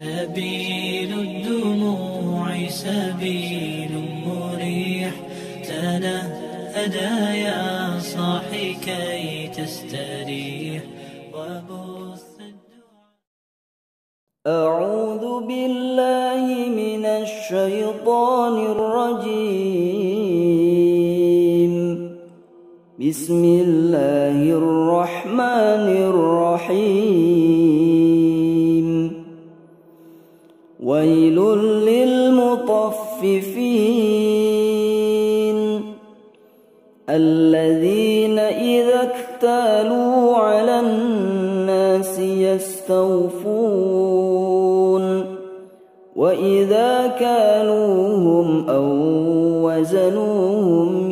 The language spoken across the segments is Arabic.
سبيل الدموع سبيل مريح، تنهدى يا صاحي كي تستريح وبث الدعاء. أعوذ بالله من الشيطان الرجيم. بسم الله الرحمن الرحيم. ويل للمطففين الذين إذا اكتالوا على الناس يستوفون وإذا كالوهم أو وزنوهم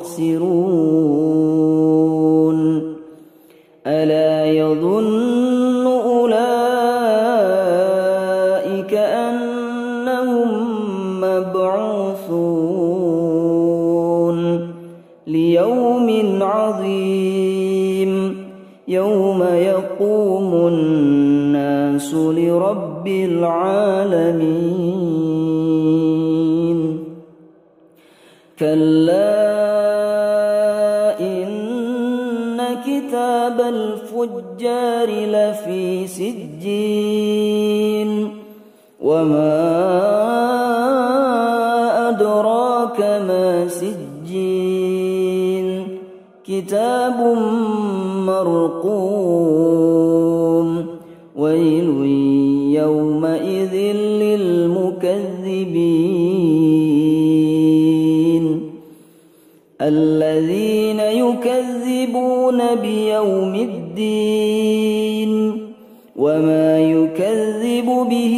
يخسرون. ألا يظن أولئك أنهم مبعوثون ليوم عظيم يوم يقوم الناس لرب العالمين. كلا إن كتاب الفجار لفي سجين وما أدراك ما سجين كتاب مرقوم. ويل يومئذ للمكذبين الذين يكذبون بيوم الدين وما يكذب به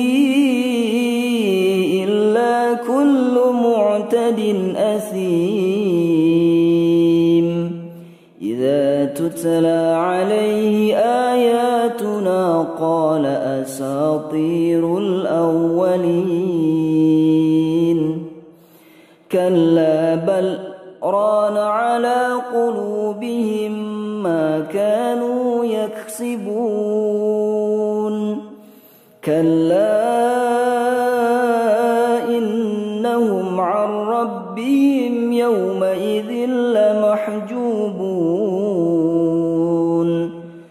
إلا كل معتد أثيم. إذا تتلى عليه آياتنا قال أساطير الأولين. كلا بل ران على قلوبهم ما كانوا يكسبون. كلا إنهم عن ربهم يومئذ لمحجوبون.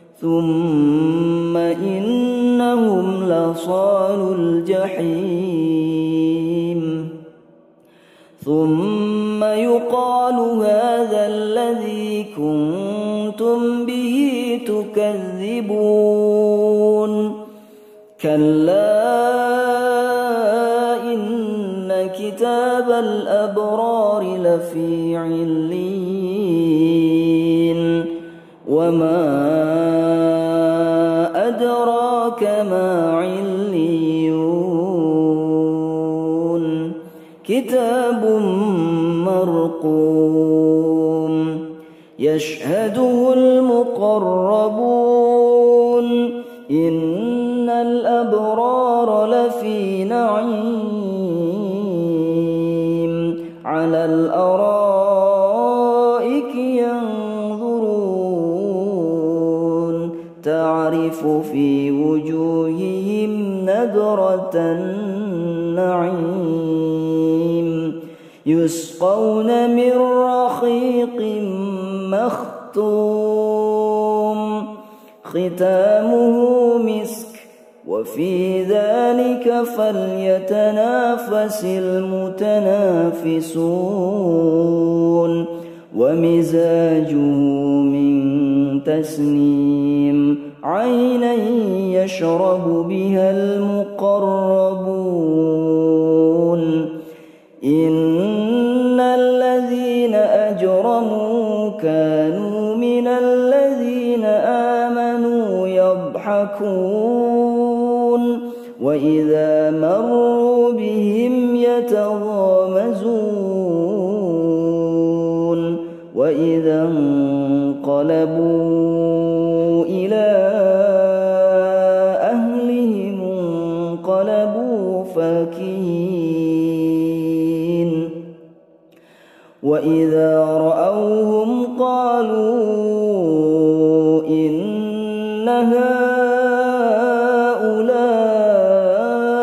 ثم إنهم لصالو الجحيم. ثم يقال هذا الذي كنتم به تكذبون. كلا إن كتاب الأبرار لفي عليين وما أدراك ما عليون كتاب مرقوم يشهده المقربون. إن الأبرار لفي نعيم على الأرائك ينظرون تعرف في وجوههم نضرة النعيم. يسقون من رحيق مختوم ختامه مسك وفي ذلك فليتنافس المتنافسون. ومزاجه من تسنيم عينا يشرب بها المقربون. إن الذين أجرموا كانوا من الذين آمنوا يضحكون وإذا مروا بهم يتغامزون. وإذا انقلبوا إلى أهلهم انقلبوا فاكهين. وإذا رأوهم قالوا إن هؤلاء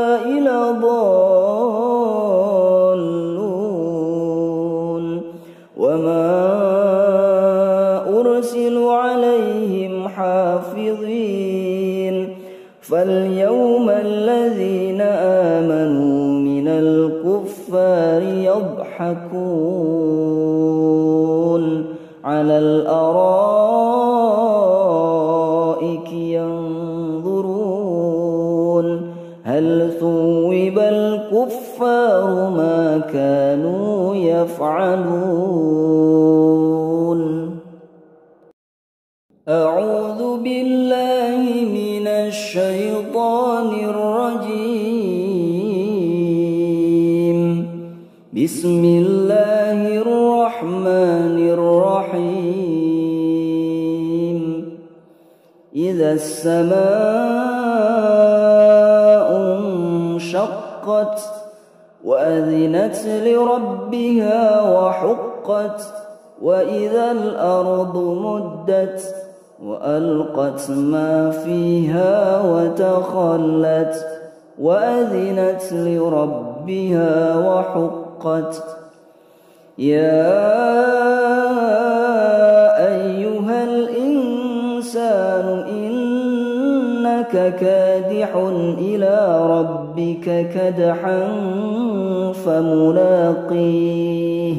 يضحكون على الأرائك ينظرون هل ثوب الكفار ما كانوا يفعلون أعوذ بالله من الشيطان الرجيم بسم الله الرحمن الرحيم إذا السماء انشقت وأذنت لربها وحقت وإذا الأرض مدت وألقت ما فيها وتخلت وأذنت لربها وحقت يا أيها الإنسان إنك كادح إلى ربك كدحا فملاقيه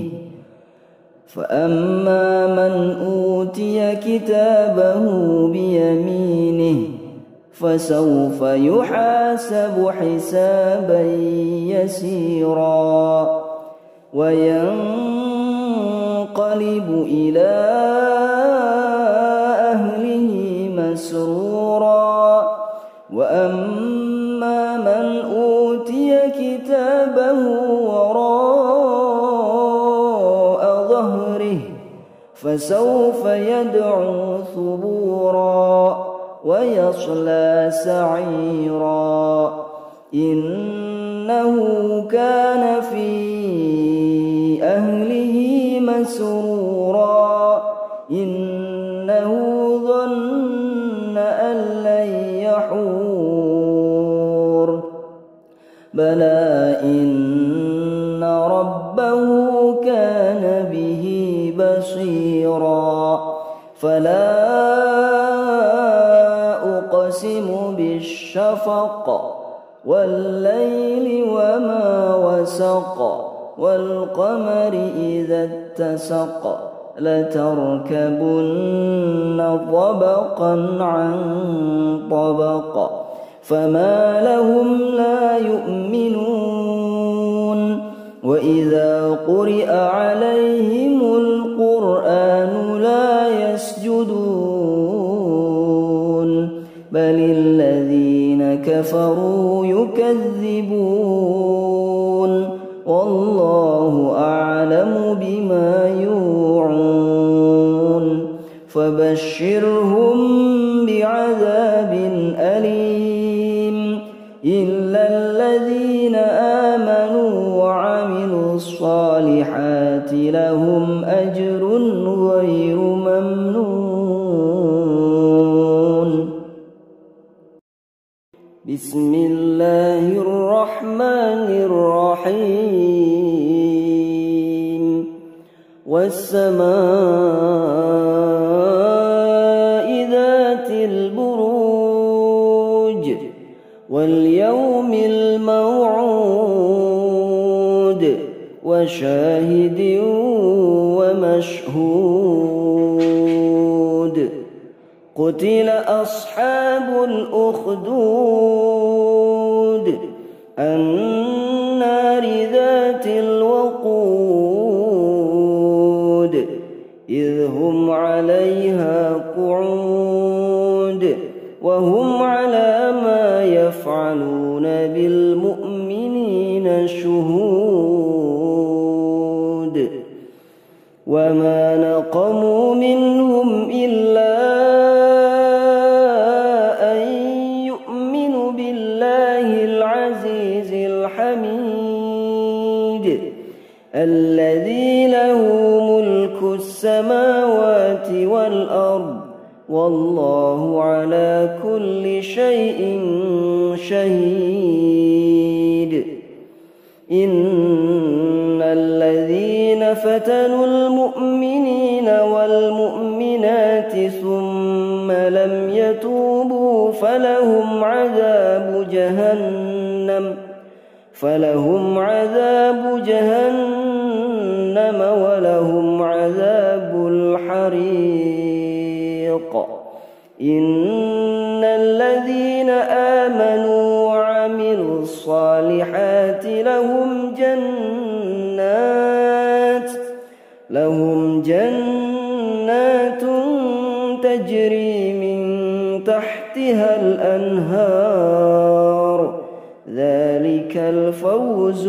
فأما من أوتي كتابه بيمينه فسوف يحاسب حسابا يسيرا وينقلب إلى أهله مسرورا وأما من أوتي كتابه وراء ظهره فسوف يدعو ثبورا ويصلى سعيرا إنه كان في أهله مسرورا إنه ظن أن لن يحور بلى إن ربه كان به بصيرا فلا أقسم بالشفق والليل وما وسق والقمر إذا اتسق لتركبن طبقا عن طبق فما لهم لا يؤمنون وإذا قرئ عليهم القرآن لا يسجدون بل الذين كفروا يكذبون والله أعلم بما يوعون فبشرهم بعذاب أليم إلا الذين آمنوا وعملوا الصالحات لهم أجر غير ممنون بسم الله الرحمن الرحيم والسماء ذات البروج واليوم الموعود وشاهد ومشهود قتل أصحاب الأخدود النار ذات الوقود إذ هم عليها قعود وهم على ما يفعلون بالمؤمنين شهود وما نقموا منهم إلا أن يؤمنوا بالله العزيز الحميد الذي له ملك السماوات والأرض والله على كل شيء شهيد إن الذين فتنوا المؤمنين والمؤمنات ثم لم يتوبوا فلهم عذاب جهنم فلهم عذاب جهنم ولهم عذاب الحريق إن الذين آمنوا وعملوا الصالحات لهم جنات تجري من تحتها الأنهار ذلك الفوز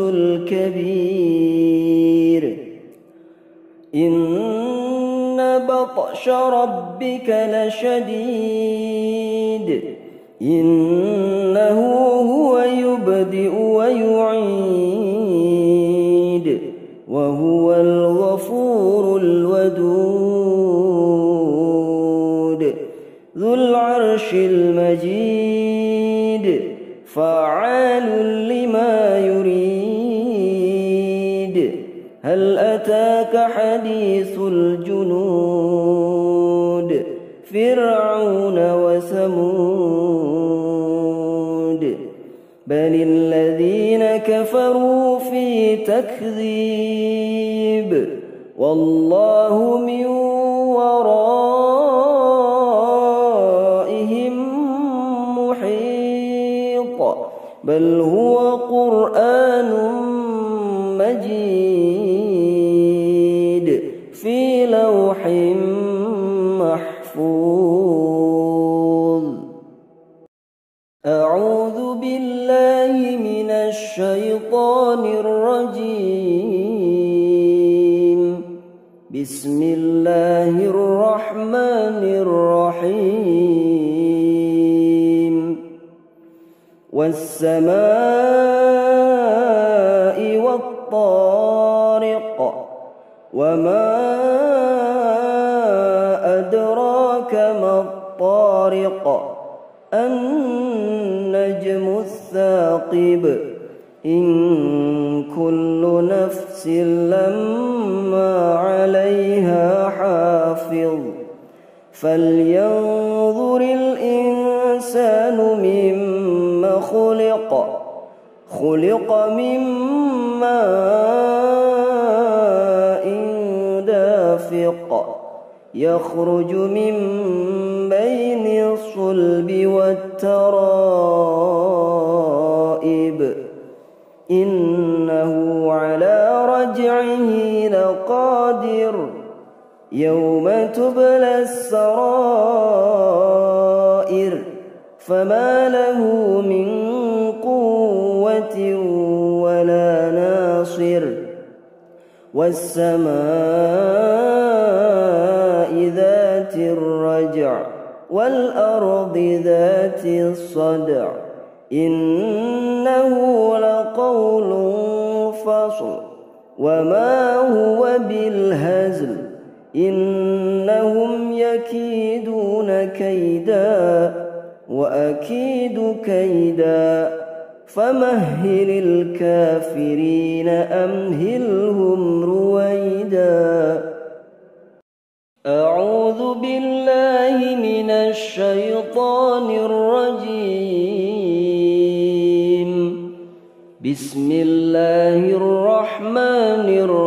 الكبير إن بطش ربك لشديد إنه هو يبدئ ويعيد وهو الغفور الودود ذو العرش المجيد فعال لما يريد هل أتاك حديث الجنود فرعون وثمود بل الذين كفروا في تكذيب والله من ورائهم محيط بل هو قرآن مجيد في لوح محفوظ أعوذ بالله من الشيطان الرجيم بسم الله الرحمن الرحيم والسماء والطارق وما أدراك ما الطارق النجم الثاقب إن كل نفس لما عليها حافظ فلينظر الإنسان مما خلق من ماء دافق يخرج من بين الصلب والترائب إنه على رجعه لقادر يوم تبلى السرائر فما له من قوة ولا ناصر والسماء ذات الرجع والأرض ذات الصدع إنه لقول فصل وما هو بالهزل إنهم يكيدون كيدا وأكيد كيدا فمهل الكافرين أمهلهم رويدا أعوذ بالله من الشيطان الرجيم بسم الله الرحمن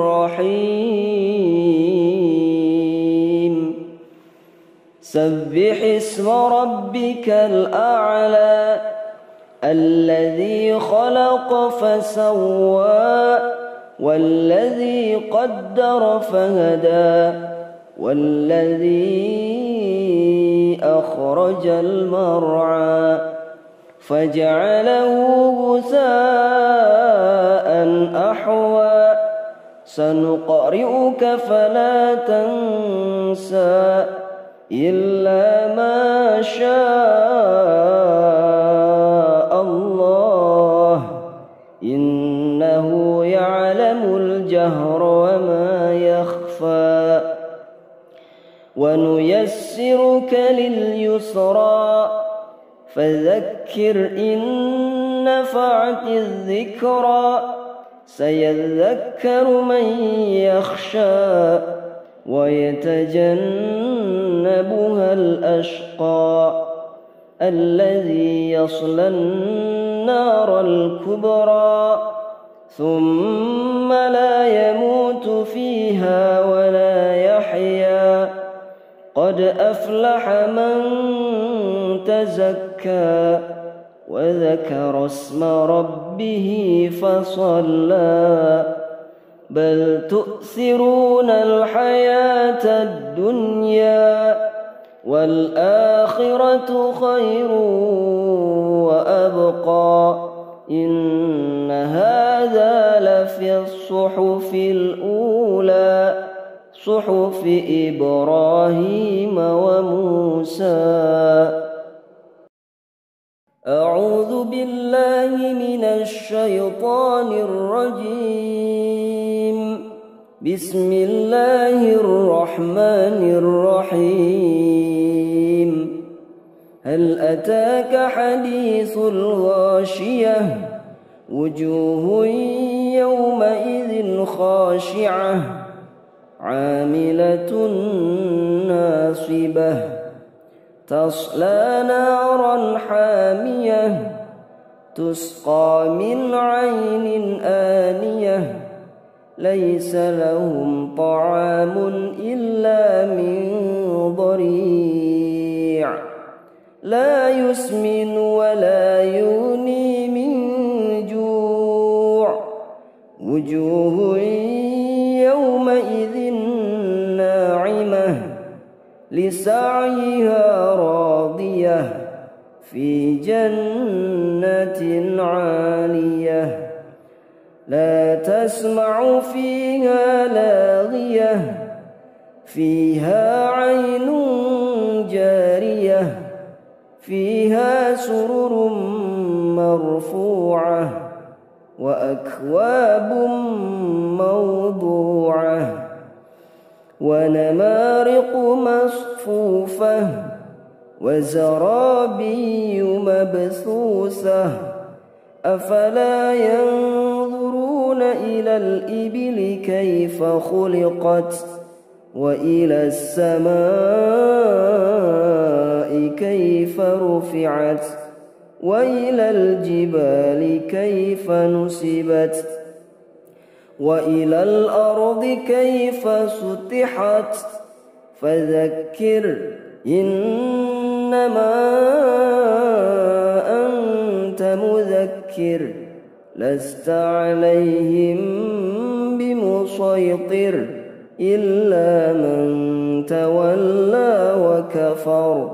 الرحيم سبح اسم ربك الأعلى الذي خلق فسوى والذي قدر فهدى والذي أخرج المرعى فجعله غثاء أحوى سنقرئك فلا تنسى إلا ما شاء الله إنه يعلم الجهر وما يخفى ونيسرك لليسرى فذكر إن نفعت الذكرى سيذكر من يخشى ويتجنبها الأشقى الذي يصلى النار الكبرى ثم لا يموت فيها ولا يحيا قد أفلح من تزكى وذكر اسم ربه فصلى بل تؤثرون الحياة الدنيا والآخرة خير وأبقى إن هذا لفي الصحف الأولى صحف إبراهيم وموسى. أعوذ بالله من الشيطان الرجيم. بسم الله الرحمن الرحيم. هل أتاك حديث الغاشية وجوه يومئذ خاشعة عاملة ناصبة تصلى نارا حامية تسقى من عين آنية ليس لهم طعام إلا من ضريع لا يسمن ولا يغني من جوع وجوه يومئذ ناعمة لسعيها راضية في جنة عالية لا تسمع فيها لاغية فيها عين جارية فيها سرر مرفوعة وأكواب موضوعة ونمارق مصفوفة وزرابي مبثوثة أفلا ينظرون إلى الإبل كيف خلقت وإلى السماء كيف رفعت وإلى الجبال كيف نصبت وإلى الأرض كيف سطحت فذكر إنما أنت مذكر لست عليهم بمسيطر إلا من تولى وكفر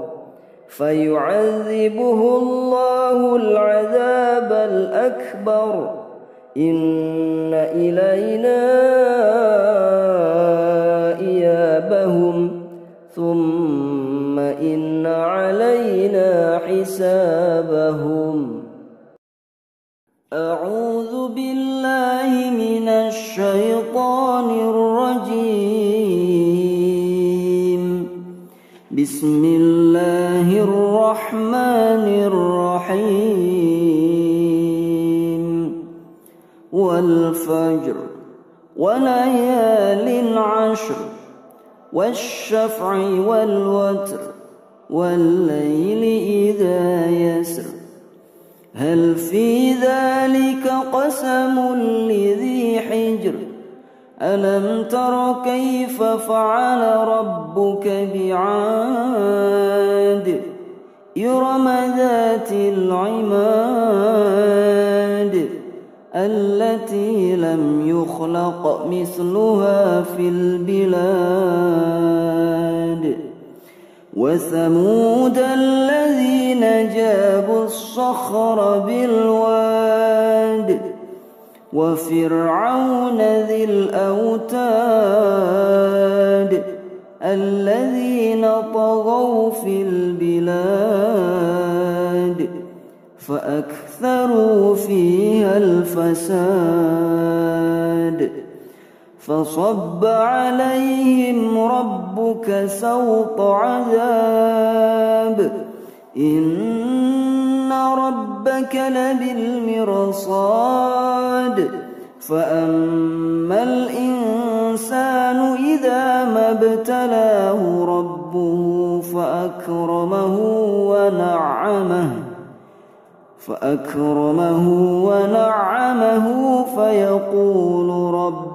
فيعذبه الله العذاب الأكبر إن إلينا إيابهم ثم إن علينا حسابهم. أعوذ بالله من الشيطان الرجيم. بسم الله الرحمن الرحيم. والفجر وليال عشر والشفع والوتر والليل إذا يسر هل في ذلك قسم لذي حجر ألم تر كيف فعل ربك بعاد إرم ذات العماد التي لم يخلق مثلها في البلاد وثمود الذين جابوا الصخر بالواد وفرعون ذي الأوتاد الذين طغوا في البلاد فأكثروا فيها الفساد فصب عليهم ربك سوط عذاب إن ربك لبالمرصاد فأما الإنسان إذا ما ابتلاه ربه فأكرمه ونعمه فأكرمه ونعمه فيقول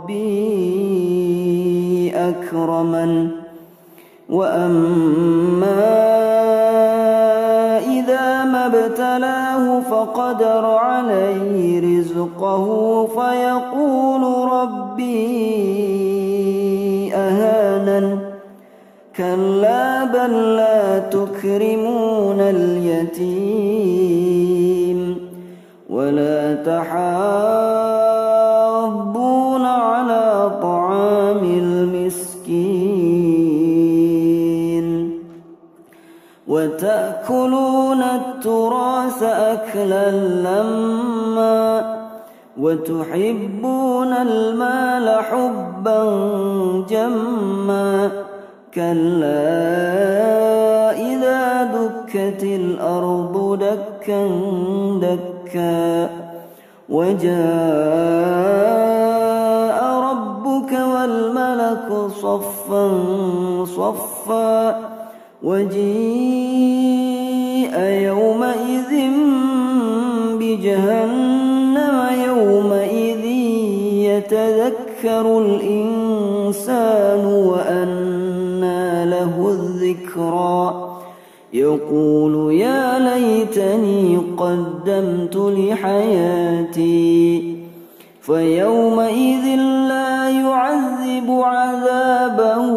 ربي أكرمن. وأما إذا ما ابتلاه فقدر عليه رزقه فيقول ربي أهانن. كلا بل لا تكرمون اليتيم ولا تحاضون على طعام المسكين وتأكلون التراث أكلا لما وتحبون المال حبا جما. كلا إذا دكت الأرض دكا دكا وجاء ربك والملك صفا صفا وجيء يومئذ بجهنم يومئذ يتذكر الإنسان وأنى له الذكرى يقول يا ليتني قدمت لحياتي فيومئذ لا يعذب عذابه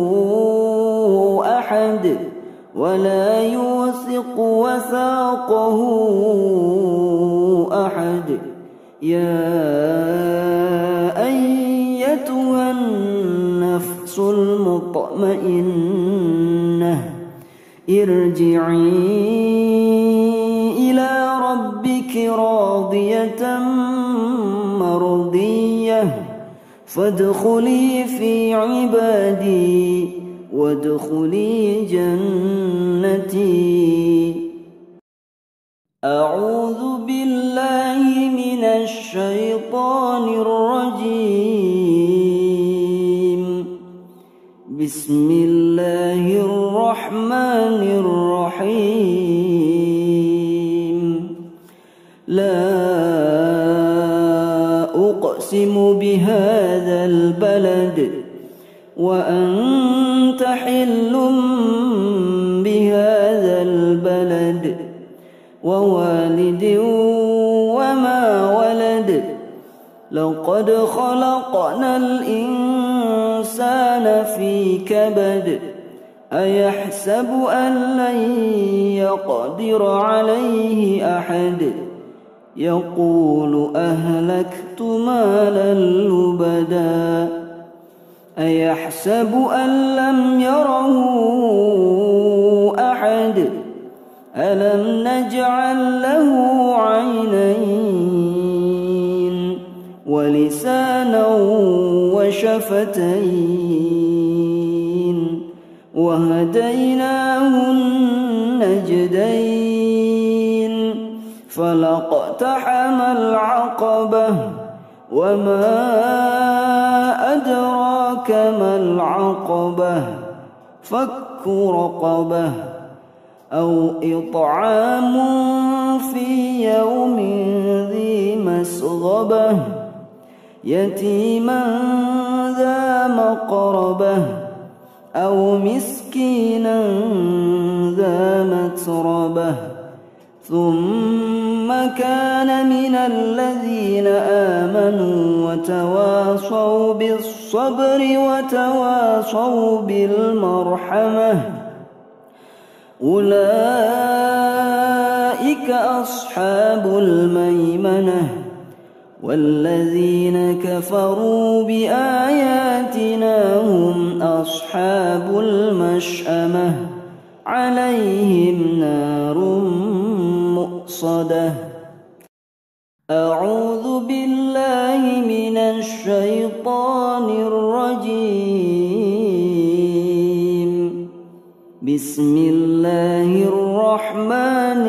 أحد ولا يوثق وثاقه أحد. يا أيتها النفس المطمئنة ارجعي إلى ربك راضية مرضية فادخلي في عبادي وادخلي جنتي. أعوذ بالله من الشيطان الرجيم. بسم الله الرحمن الرحيم. لا أقسم بهذا البلد وأنت حل بهذا البلد ووالد وما ولد. لقد خلقنا الإنسان في كبد. أيحسب أن لن يقدر عليه أحد. يقول أهلكت مالا لبدا. أيحسب أن لم يره أحد. ألم نجعل له عينين ولسانا وشفتين وهديناه النجدين. فلاقتحم العقبة وما أدراك ما العقبة. فك رقبة أو إطعام في يوم ذي مسغبة يتيما ذا مقربة أو مسكينا ذا متربة. ثم كان من الذين آمنوا وتواصوا بالصبر وتواصوا بالمرحمة أولئك أصحاب الميمنة. والذين كفروا بآياتنا هم أصحاب المشأمة عليهم نار مؤصدة. أعوذ بالله من الشيطان الرجيم. بسم الله الرحمن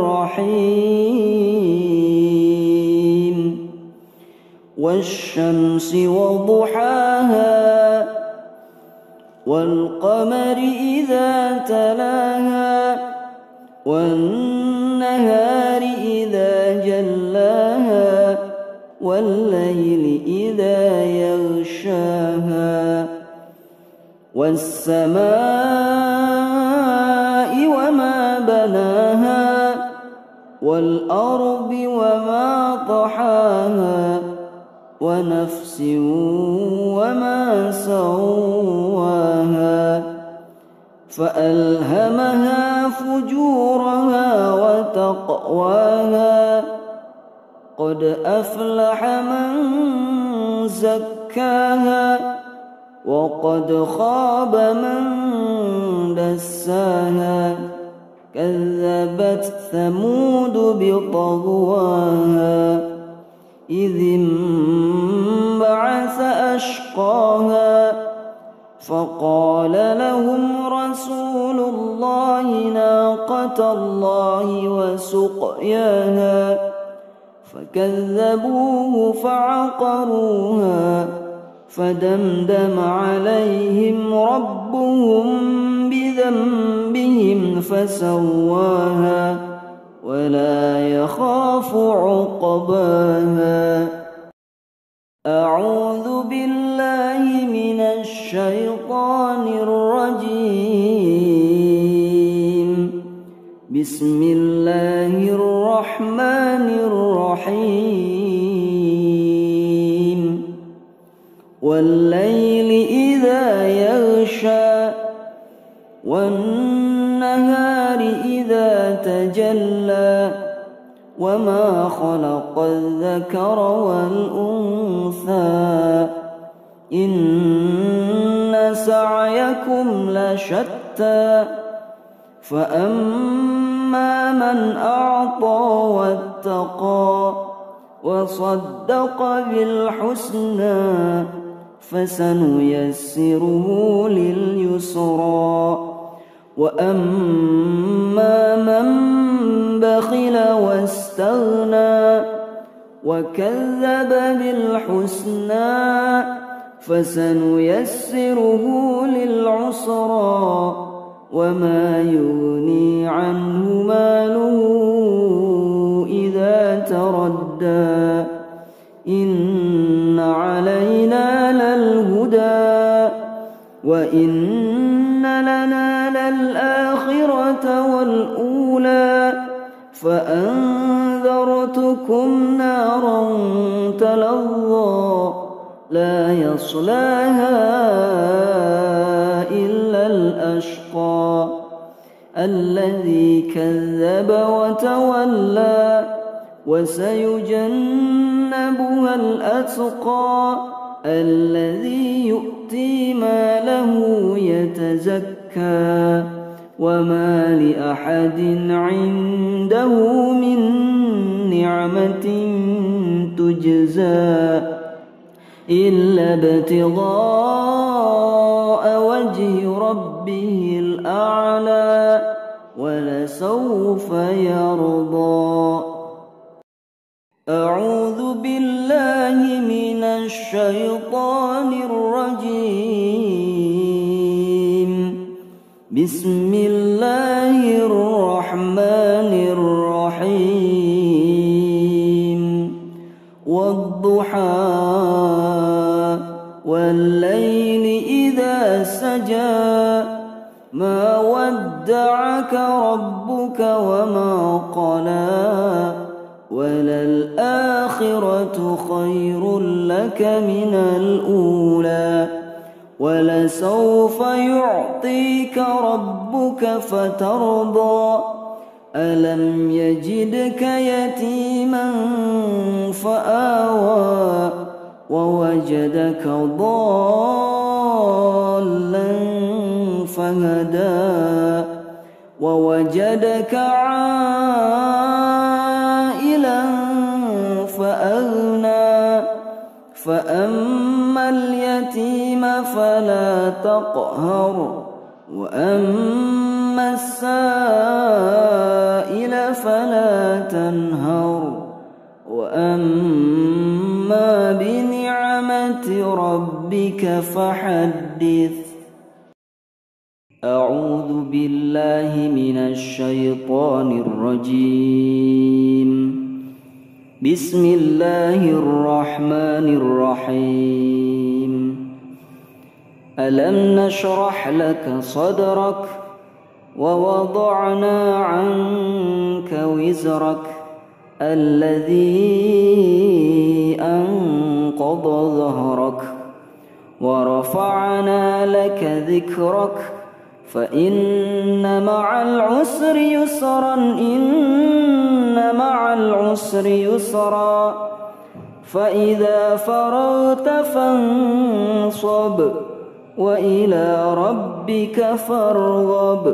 الرحيم. والشمس وضحاها والقمر إذا تلاها والنهار إذا والليل إذا يغشاها والسماء وما بناها والأرض وما طحاها ونفس وما سواها فألهمها فجورها وتقواها قد أفلح من زكاها وقد خاب من دساها كذبت ثمود بطغواها إذ انبعث أشقاها فقال لهم رسول الله ناقة الله وسقياها فكذبوه فعقروها فدمدم عليهم ربهم بذنبهم فسواها ولا يخاف عقباها. أعوذ بالله من الشيطان الرجيم. بسم الله الرحمن الرحيم. والليل إذا يغشى والنهار إذا تجلى وما خلق الذكر والأنثى إن سعيكم لشتى فأما من أعطى واتقى وصدق بالحسنى فسنيسره لليسرى وأما من بخل واستغنى وكذب بالحسنى فسنيسره للعسرى وما يغني عنه ماله إذا تردى إن علينا للهدى وإن لنا للآخرة والأولى فأنذرتكم نارا تلظى لا يصلاها إلا الأشقى الذي كذب وتولى وسيجنبها الأتقى الذي يؤتي ماله يتزكى وما لأحد عنده من نعمة تجزى إلا ابتغاء وجه ربه الأعلى ولسوف يرضى. أعوذ بالله من الشيطان الرجيم. بسم الله الرحمن الرحيم. والضحى والليل إذا سجى ما ودعك ربك وما قلى وللآخرة خير لك من الأولى ولسوف يعطيك ربك فترضى ألم يجدك يتيما فآوى ووجدك ضالا فهدى ووجدك عائلا فأغنى فأما اليتيم فلا تقهر وأما السائل فلا تنهر وأما بنعمة ربك فحدث. أعوذ بالله من الشيطان الرجيم. بسم الله الرحمن الرحيم ألم نشرح لك صدرك ووضعنا عنك وزرك الذي أنقض ظهرك ورفعنا لك ذكرك فإن مع العسر يسرا إن مع العسر يسرا فإذا فرغت فانصب وإلى ربك فارغب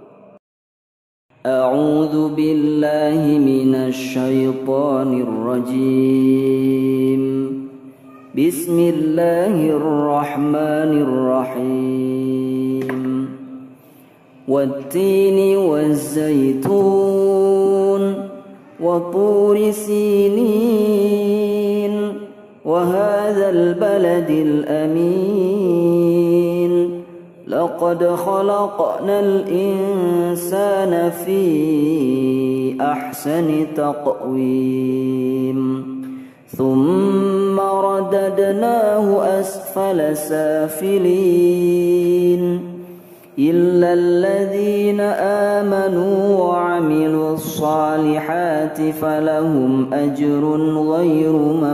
أعوذ بالله من الشيطان الرجيم بسم الله الرحمن الرحيم والتين والزيتون وطور سينين وهذا البلد الأمين لقد خلقنا الإنسان في أحسن تقويم ثم رددناه أسفل سافلين إلا الذين آمنوا وعملوا الصالحات فلهم أجر غير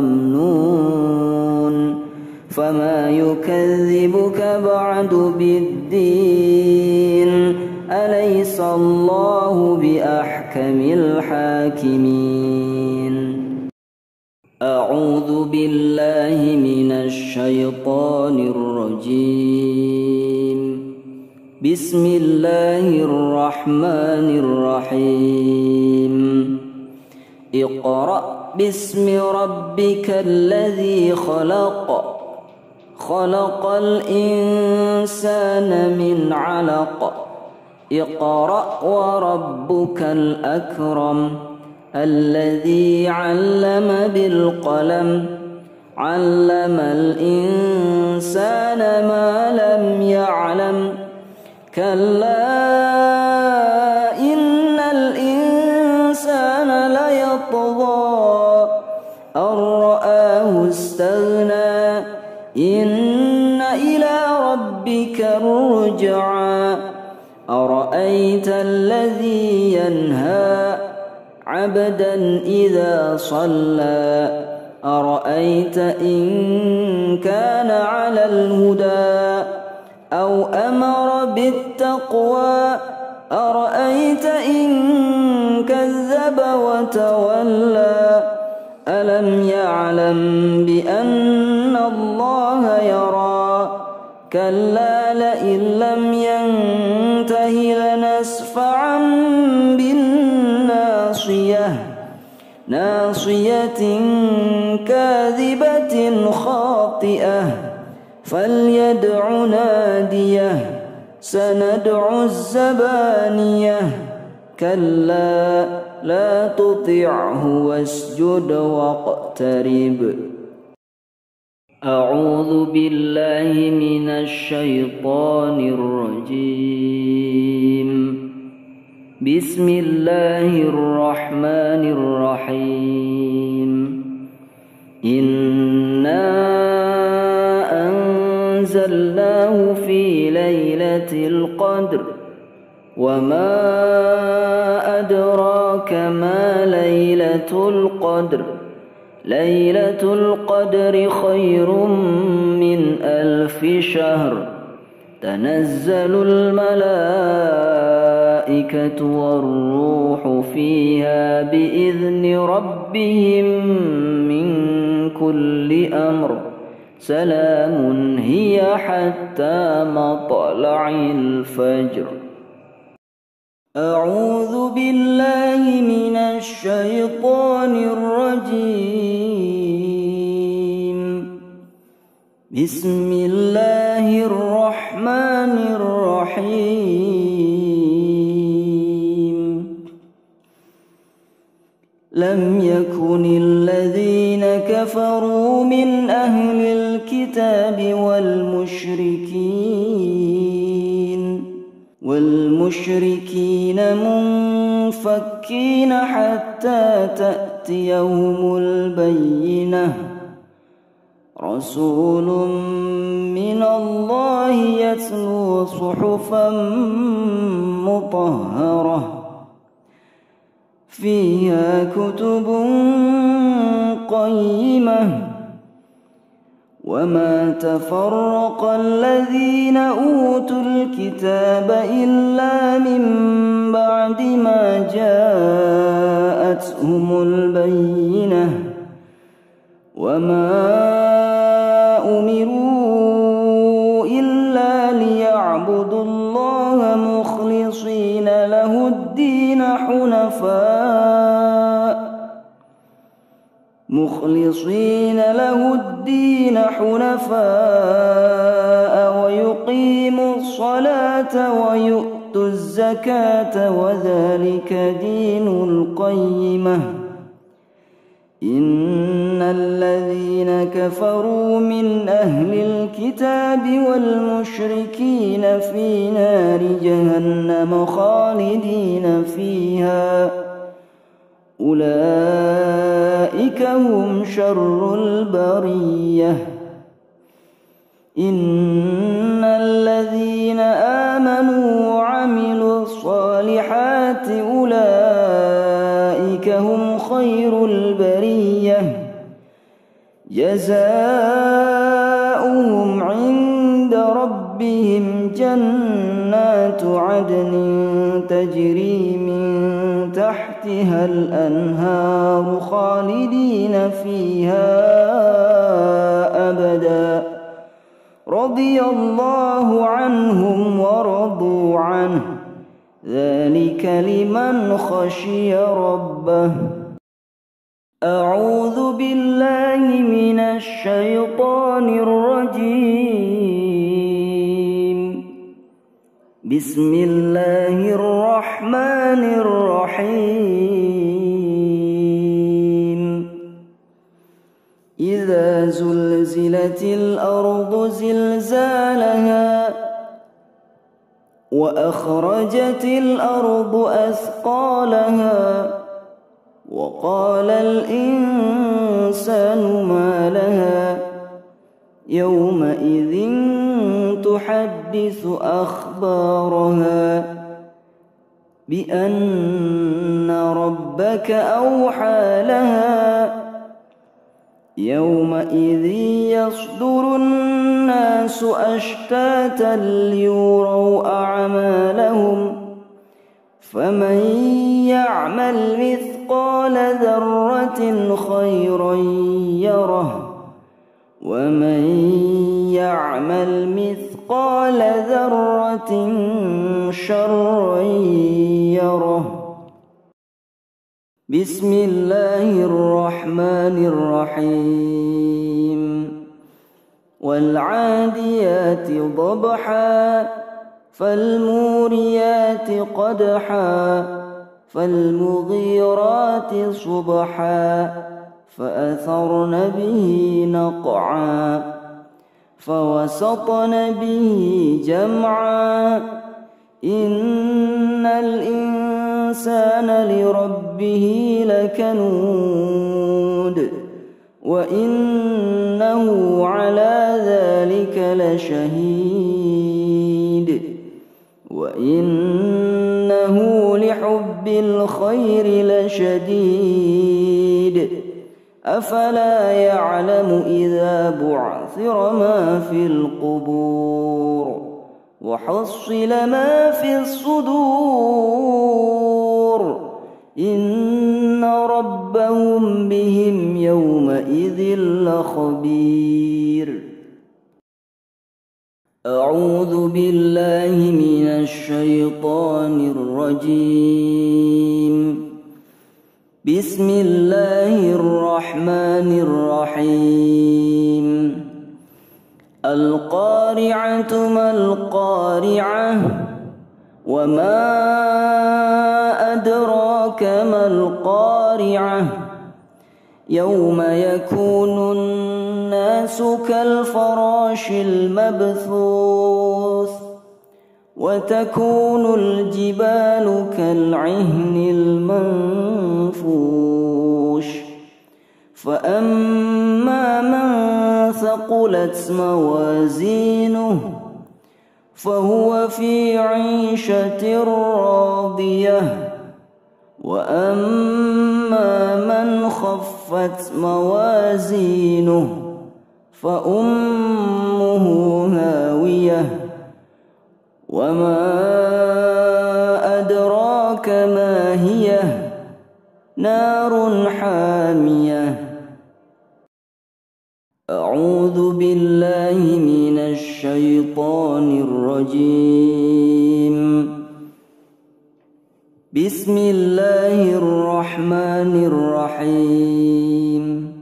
ممنون فما يكذبك بعد بالدين أليس الله بأحكم الحاكمين أعوذ بالله من الشيطان الرجيم بسم الله الرحمن الرحيم اقرأ باسم ربك الذي خلق خلق الإنسان من علق اقرأ وربك الأكرم الذي علم بالقلم علم الإنسان ما لم يعلم كلا إن الإنسان ليطغى أن رآه استغنى إن إلى ربك الرجعى أرأيت الذي ينهى عبدا إذا صلى أرأيت إن كان على الهدى أو أمر بالتقوى أرأيت إن كذب وتولى ألم يعلم بأن الله يرى كلا لئن لم ينته لنسفعا بالناصية ناصية كاذبة خاطئة فليدع ناديه سندع الزبانية كلا لا تطعه واسجد واقترب أعوذ بالله من الشيطان الرجيم بسم الله الرحمن الرحيم إنا أنزلناه في ليلة القدر وما أدراك ما ليلة القدر ليلة القدر خير من 1000 شهر تنزل الملائكة والروح فيها بإذن ربهم من كل أمر سلام هي حتى مطلع الفجر أعوذ بالله من الشيطان الرجيم بسم الله الرحمن الرحيم لم يكن الذين كفروا من أهل الكتاب والمشركين منفكين حتى تأتي تأتيهم البينة رسول من الله يتلو صحفا مطهرة فيها كتب قيمة وما تفرق الذين أوتوا الكتاب إلا من بعد ما جاءتهم البينة وما أمروا إلا ليعبدوا الله مخلصين له الدين حنفاء ويقيموا الصلاة ويؤتوا الزكاة وذلك دين القيمة إن الذين كفروا من أهل الكتاب والمشركين في نار جهنم خالدين فيها أولئك هم شر البرية إن الذين آمنوا وعملوا الصالحات أولئك هم خير البرية جزاؤهم عند ربهم جنات عدن تجري من تحتها الأنهار خالدين فيها أبدا رضي الله عنهم ورضوا عنه ذلك لمن خشي ربه. أعوذ بالله من الشيطان الرجيم. بسم الله الرحمن الرحيم. إذا زلزلت الأرض زلزالها وأخرجت الأرض أثقالها وقال الإنسان ما لها يومئذ تحدث أخبارها بأن ربك أوحى لها يومئذ يصدر الناس أشتاتا ليروا أعمالهم فمن يعمل مثقال ذرة خيرا يره ومن يعمل مثقال ذرة شرا يره. بسم الله الرحمن الرحيم. والعاديات ضبحا فالموريات قدحا فالمغيرات صبحا فأثرن به نقعا فوسطن به جمعا إن الإنسان لربه لكنود وإنه على ذلك لشهيد وإنه لحب الخير لشديد أفلا يعلم إذا بعثر ما في القبور وحصل ما في الصدور إن ربهم بهم يومئذ لخبير. أعوذ بالله من الشيطان الرجيم. بسم الله الرحمن الرحيم. القارعة ما القارعة وما أدراك ما القارعة يوم يكون الناس كالفراش المبثوث وتكون الجبال كالعهن المنفوش فأما من ثقلت موازينه فهو في عيشة راضية وأما من خفت موازينه فأمه هاوية وما أدراك ما هي نار حامية. أعوذ بالله من الشيطان الرجيم. بسم الله الرحمن الرحيم.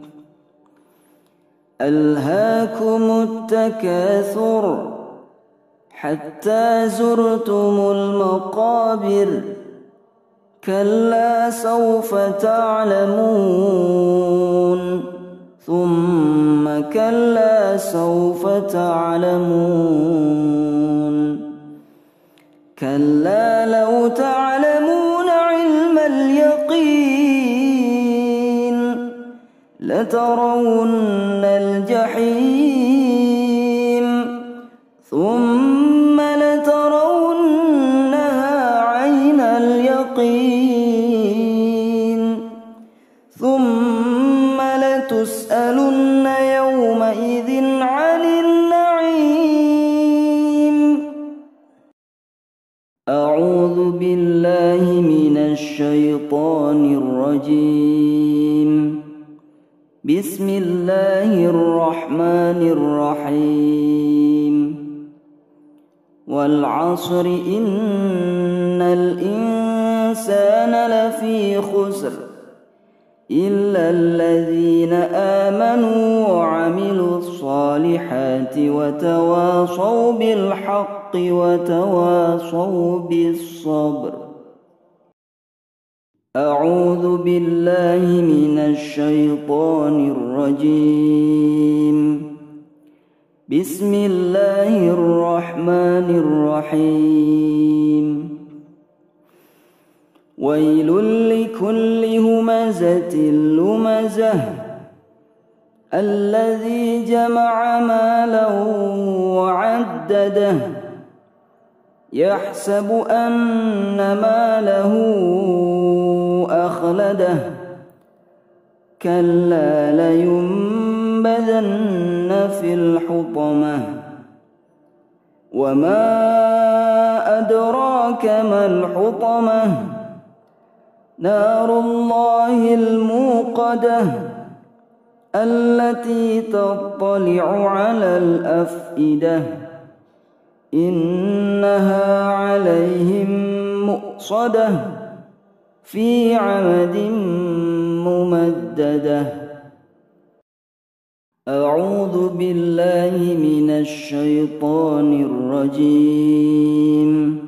ألهاكم التكاثر حتى زرتم المقابر كلا سوف تعلمون ثم كلا سوف تعلمون كلا لو تعلمون علم اليقين لترون الجحيم ثم لترونها عين اليقين ثم لتسألن يومئذ عن النعيم. أعوذ بالله من الشيطان الرجيم. بسم الله الرحمن الرحيم. والعصر إن الإنسان لفي خسر إلا الذين آمنوا وعملوا الصالحات وتواصوا بالحق وتواصوا بالصبر. أعوذ بالله من الشيطان الرجيم. بسم الله الرحمن الرحيم. ويل لكل همزة لمزة الذي جمع مالا وعدده يحسب أن ماله أخلده كلا لينبذن في الحطمة وما أدراك ما الحطمة نار الله الموقدة التي تطلع على الأفئدة إنها عليهم مؤصدة في عمد ممددة. أعوذ بالله من الشيطان الرجيم.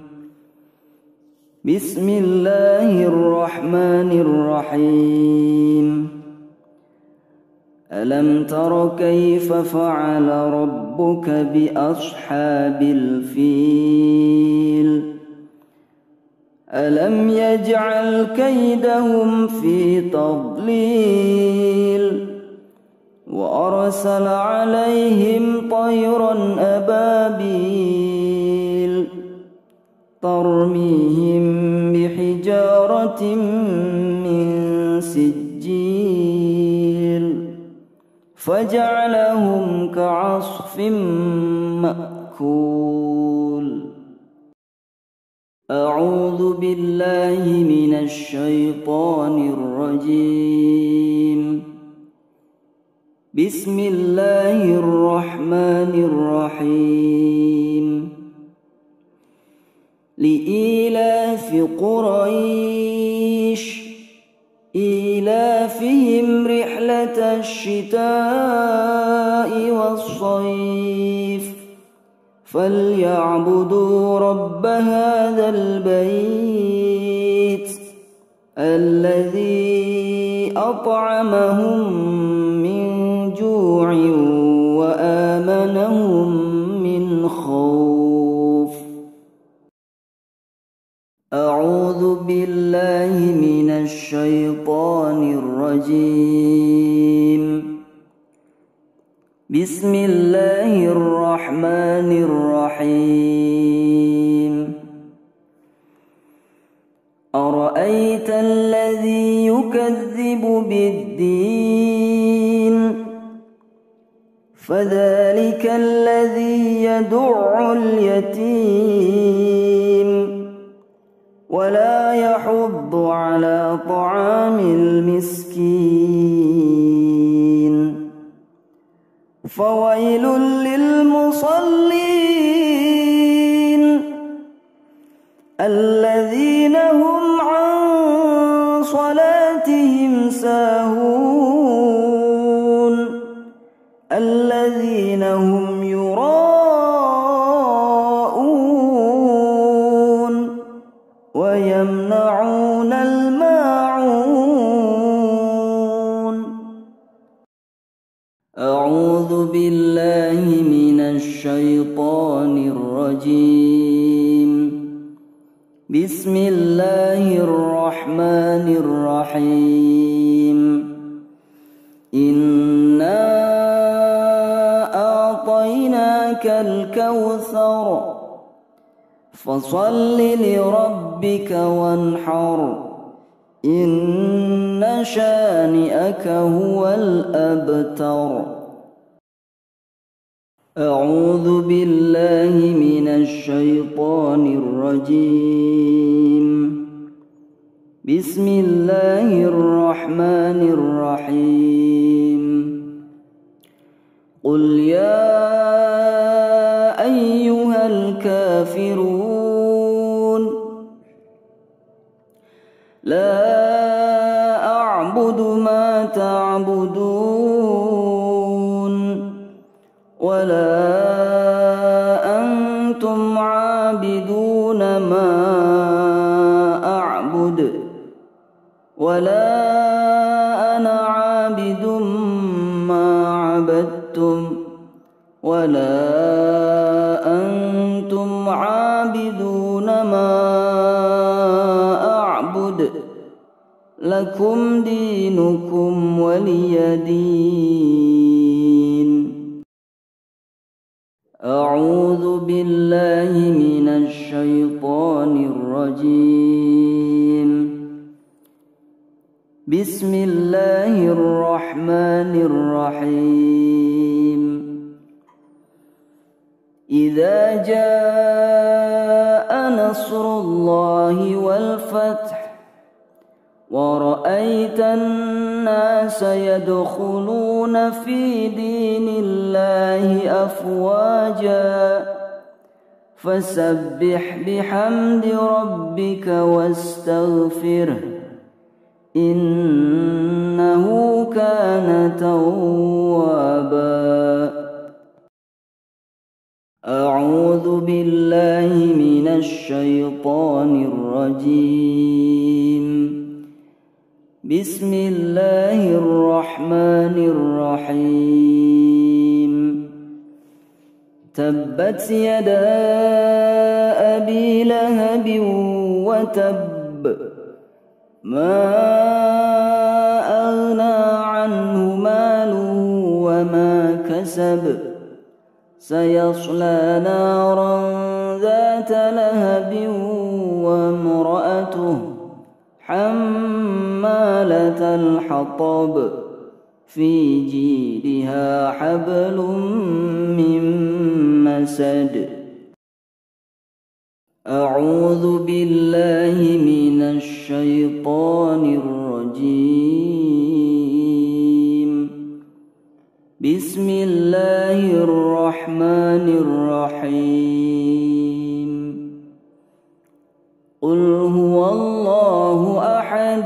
بسم الله الرحمن الرحيم. ألم تر كيف فعل ربك بأصحاب الفيل ألم يجعل كيدهم في تضليل وأرسل عليهم طيرا أبابيل ترميهم بحجارة من سجيل فجعلهم كعصف مأكول. أعوذ بالله من الشيطان الرجيم. بسم الله الرحمن الرحيم. لإيلاف قريش إيلافهم رحلة الشتاء والصيف فليعبدوا رب هذا البيت الذي أطعمهم من جوع وآمنهم من خوف. أعوذ بالله من الشيطان الرجيم. بسم الله الرحمن الرحيم أرأيت الذي يكذب بالدين فذلك الذي يدع اليتيم ولا يحض على طعام المسكين فويل للمصلين الذين هم عن صلاتهم ساهون الذين هم يراءون ويمنعون الماعون. أعوذ بالله من الشيطان الرجيم. بسم الله الرحمن الرحيم. إنا أعطيناك الكوثر فصل لربك وانحر إن شانئك هو الأبتر. أعوذ بالله من الشيطان الرجيم. بسم الله الرحمن الرحيم. قل يا أيها الكافرون لا أعبد ما تعبدون ولا أنتم عابدون ما أعبد ولا أنا عابد ما عبدتم ولا أنتم عابدون ما أعبد لكم دينكم ولي دين. أعوذ بالله من الشيطان الرجيم. بسم الله الرحمن الرحيم. إذا جاء نصر الله والفتح ورأيت الناس يدخلون في دين الله أفواجا فسبح بحمد ربك واستغفره إنه كان توابا. أعوذ بالله من الشيطان الرجيم. بسم الله الرحمن الرحيم. تبت يدا أبي لهب وتب ما أغنى عنه ماله وما كسب سيصلى نارا ذات لهب وامرأته حمالة الحطب في جيدها حبل من مسد. أعوذ بالله من الشيطان الرجيم. بسم الله الرحمن الرحيم. قل هو الله أحد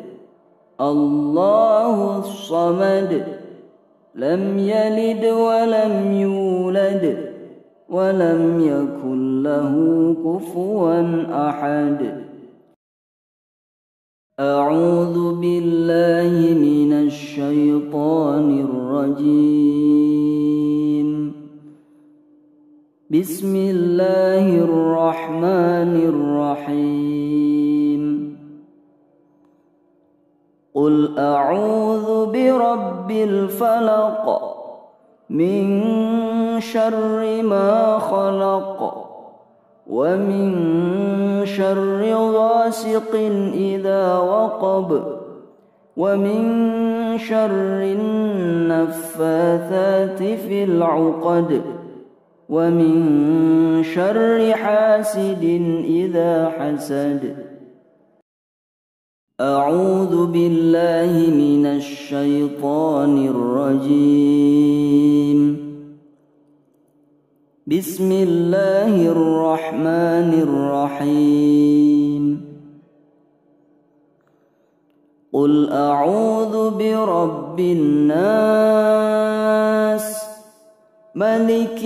الله الصمد لم يلد ولم يولد ولم يكن له كفوا أحد. أعوذ بالله من الشيطان الرجيم. بسم الله الرحمن الرحيم. قل أعوذ برب الفلق من شر ما خلق ومن شر غاسق إذا وقب ومن شر النفاثات في العقد ومن شر حاسد إذا حسد. أعوذ بالله من الشيطان الرجيم. بسم الله الرحمن الرحيم. قل أعوذ برب الناس ملك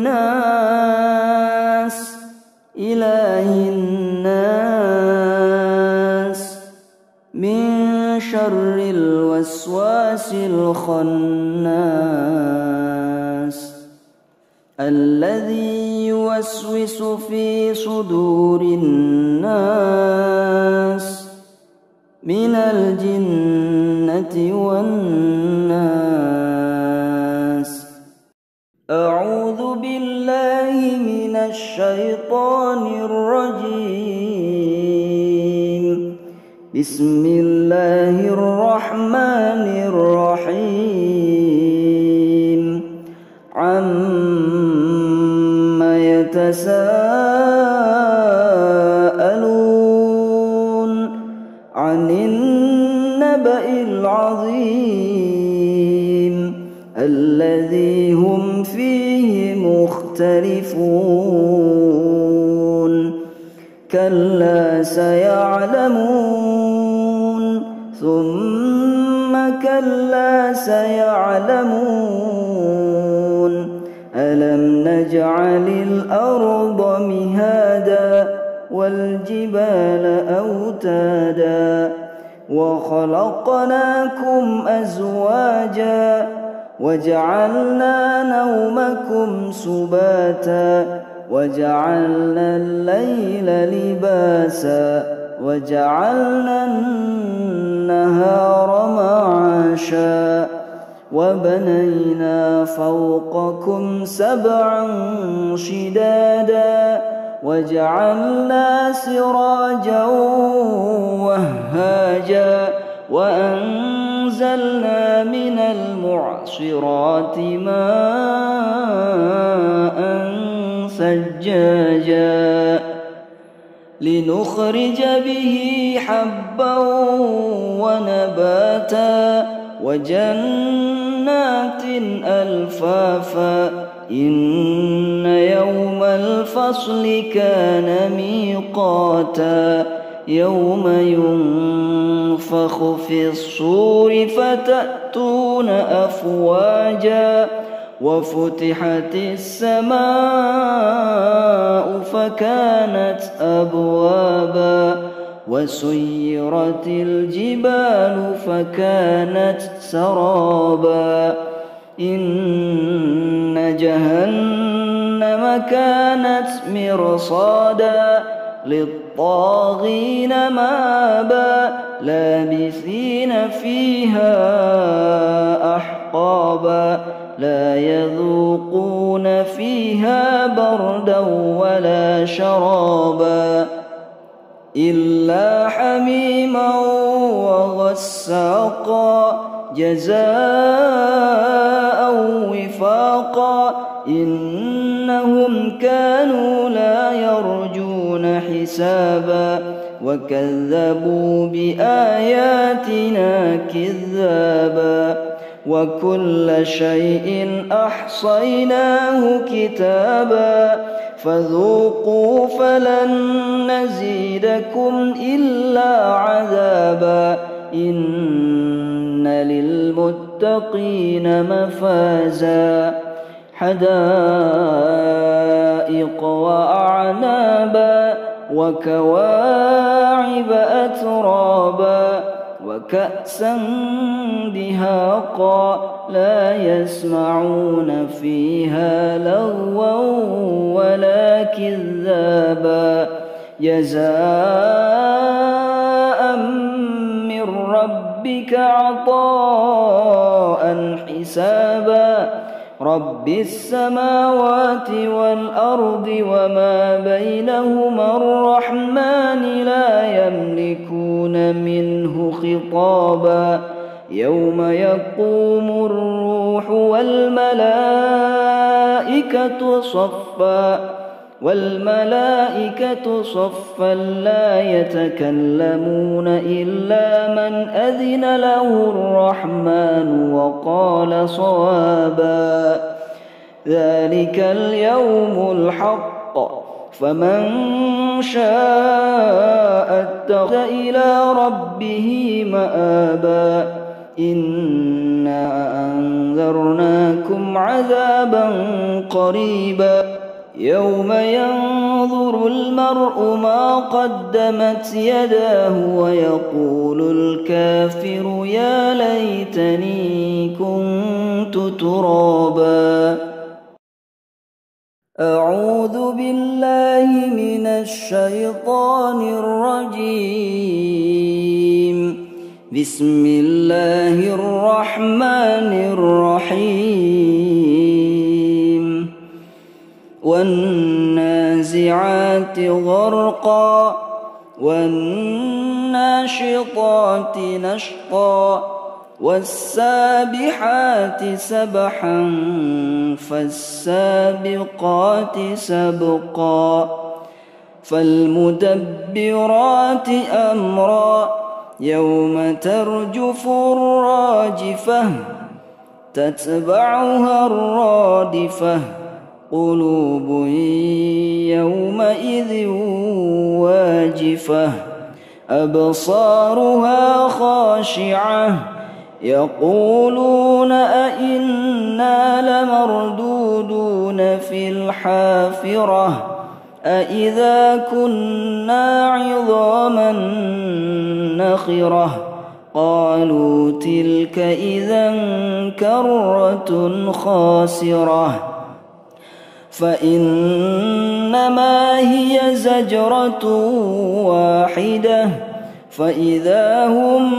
الناس إله الناس من شر الوسواس الخناس الذي يوسوس في صدور الناس من الجنة والناس. أعوذ بالله من الشيطان الرجيم. بسم الله الرحمن الرحيم. عما يتساءلون عن النبأ العظيم الذي هم فيه مختلفون. كلا سيعلمون ثم كلا سيعلمون. ألم نجعل الأرض مهادا والجبال أوتادا وخلقناكم أزواجا وجعلنا نومكم سباتا وجعلنا الليل لباسا وجعلنا النهار معاشا وبنينا فوقكم سبعا شدادا وجعلنا سراجا وهاجا وأنزلنا من المعصرات ماء ثجاجا لنخرج به حبا ونباتا وجنات ألفافا. إن يوم الفصل كان ميقاتا يوم ينفخ في الصور فتأتون أفواجا وفتحت السماء فكانت أبوابا وسيرت الجبال فكانت سرابا. إن جهنم كانت مرصادا للطاغين مآبا لابثين فيها أحقابا لا يذوقون فيها بردا ولا شرابا إلا حميما وغساقا جزاء وفاقا. إنهم كانوا لا يرجون حسابا وكذبوا بآياتنا كذابا وكل شيء أحصيناه كتابا فذوقوا فلن نزيدكم إلا عذابا. إن للمتقين مفازا حدائق وأعنابا وكواعب أترابا وكأسا دهاقا لا يسمعون فيها لغوا ولا كذابا جزاء من ربك عطاء حسابا رب السماوات والأرض وما بينهما الرحمن لا يملكون منه خطابا يوم يقوم الروح والملائكة صفا لا يتكلمون إلا من أذن له الرحمن وقال صوابا ذلك اليوم الحق فمن شاء اتخذ إلى ربه مآبا إنا أنذرناكم عذابا قريبا يوم ينظر المرء ما قدمت يداه ويقول الكافر يا ليتني كنت ترابا. أعوذ بالله من الشيطان الرجيم. بسم الله الرحمن الرحيم. والنازعات غرقا والناشطات نشطا والسابحات سبحا فالسابقات سبقا فالمدبرات أمرا يوم ترجف الراجفة تتبعها الرادفة قلوب يومئذ واجفة أبصارها خاشعة يقولون أئنا لمردودون في الحافرة أئذا كنا عظاما نخرة قالوا تلك إذا كرة خاسرة فإنما هي زجرة واحدة فإذا هم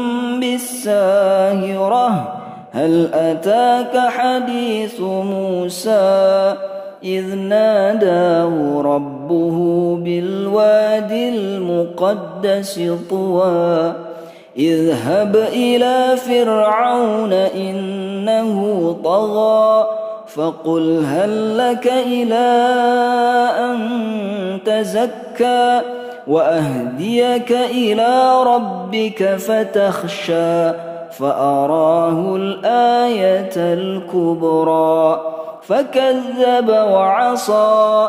بالساهرة هل أتاك حديث موسى إذ ناداه ربه بالوادي المقدس طوى اذهب إلى فرعون إنه طغى فقل هل لك إلى أن تزكى وأهديك إلى ربك فتخشى فأراه الآية الكبرى فكذب وعصى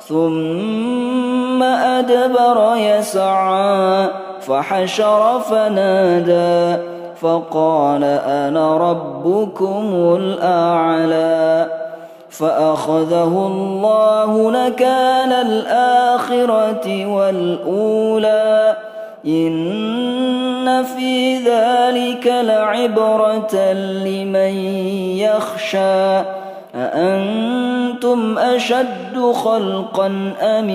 ثم أدبر يسعى فحشر فنادى فقال أنا ربكم الأعلى فأخذه الله نكال الآخرة والأولى إن في ذلك لعبرة لمن يخشى أأنتم أشد خلقا أم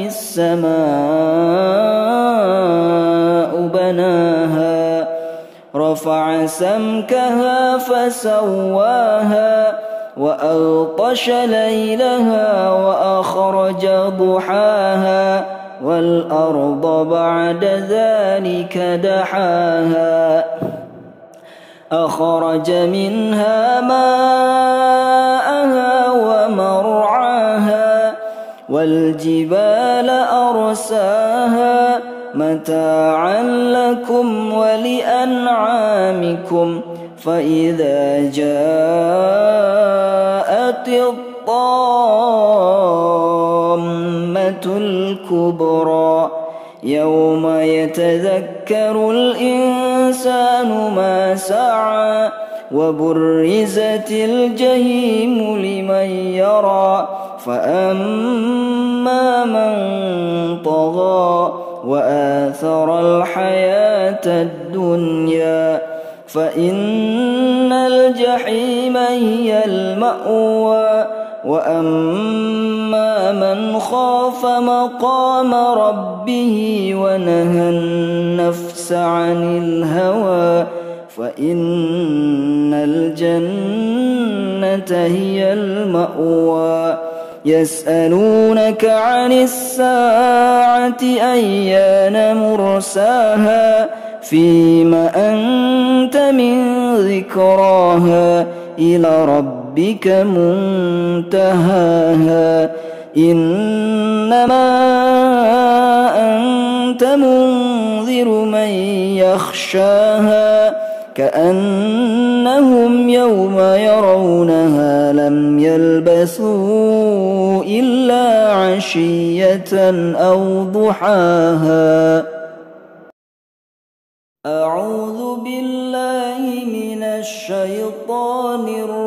السماء بناها رفع سمكها فسواها وأغطش ليلها وأخرج ضحاها والأرض بعد ذلك دحاها أخرج منها ماءها ومرعاها والجبال أرساها متاعا لكم ولأنعامكم فإذا جاءت الطامة الكبرى يوم يتذكر الإنسان ما سعى وبرزت الجحيم لمن يرى فأما من طغى وآثر الحياة الدنيا فإن الجحيم هي المأوى وأما من خاف مقام ربه ونهى النفس عن الهوى فإن الجنة الجنة هي المأوى يسألونك عن الساعة أيان مرساها فيم أنت من ذكراها إلى ربك منتهاها إنما أنت منذر من يخشاها كأنهم يوم يرونها لم يلبثوا إلا عشية أو ضحاها. أعوذ بالله من الشيطان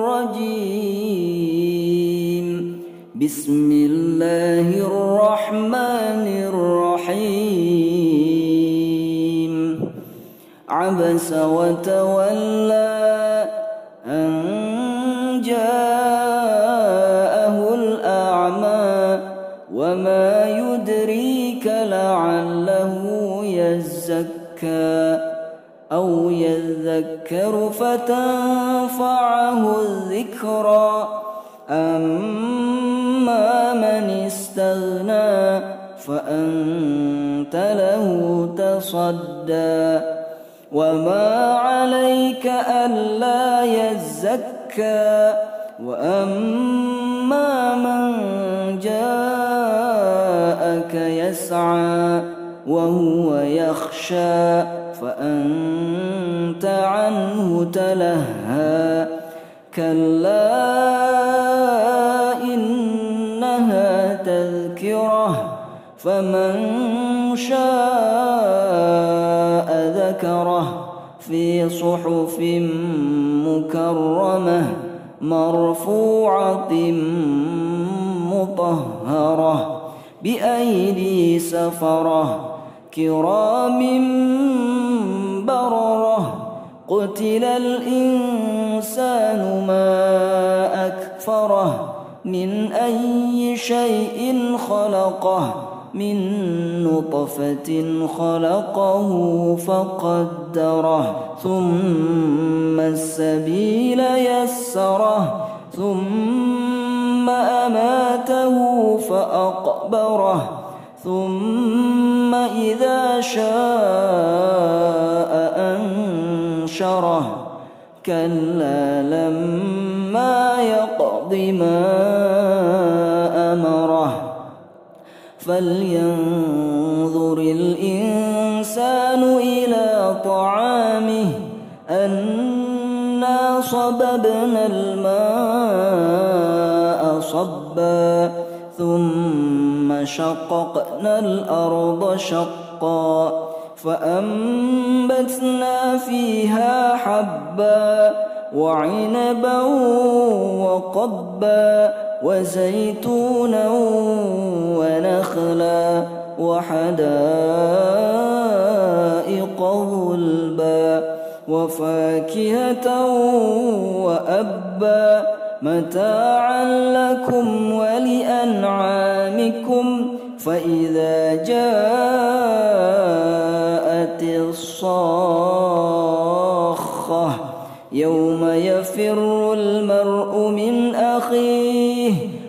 الرجيم. بسم الله الرحمن الرحيم. عبس وتولى أن جاءه الأعمى وما يدريك لعله يزكى أو يذكر فتنفعه الذكرى أما من استغنى فأنت له تصدى وما عليك ألا يزكى وأما من جاءك يسعى وهو يخشى فأنت عنه تلهى كلا إنها تذكرة فمن شاء ذكره في صحف مكرمة مرفوعة مطهرة بأيدي سفرة كرام بررة قتل الإنسان ما أكفره من أي شيء خلقه من نطفة خلقه فقدره ثم السبيل يسره ثم أماته فأقبره ثم إذا شاء أنشره كلا لما يقض ما أمره فلينظر الإنسان إلى طعامه أنا صببنا الماء صبا ثم شققنا الأرض شقا فأنبتنا فيها حبا وعنبا وقبا وزيتونا ونخلا وحدائق غلبا وفاكهة وأبا متاعا لكم ولأنعامكم فإذا جاءت الصاخة يوم يفر المرء من أخيه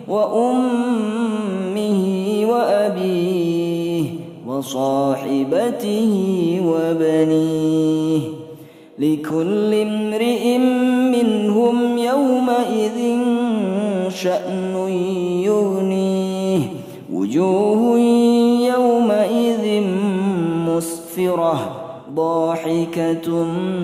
وأمه وأبيه وصاحبته وبنيه لكل امرئ منهم يومئذ شأن يغنيه وجوه يومئذ مسفرة ضاحكة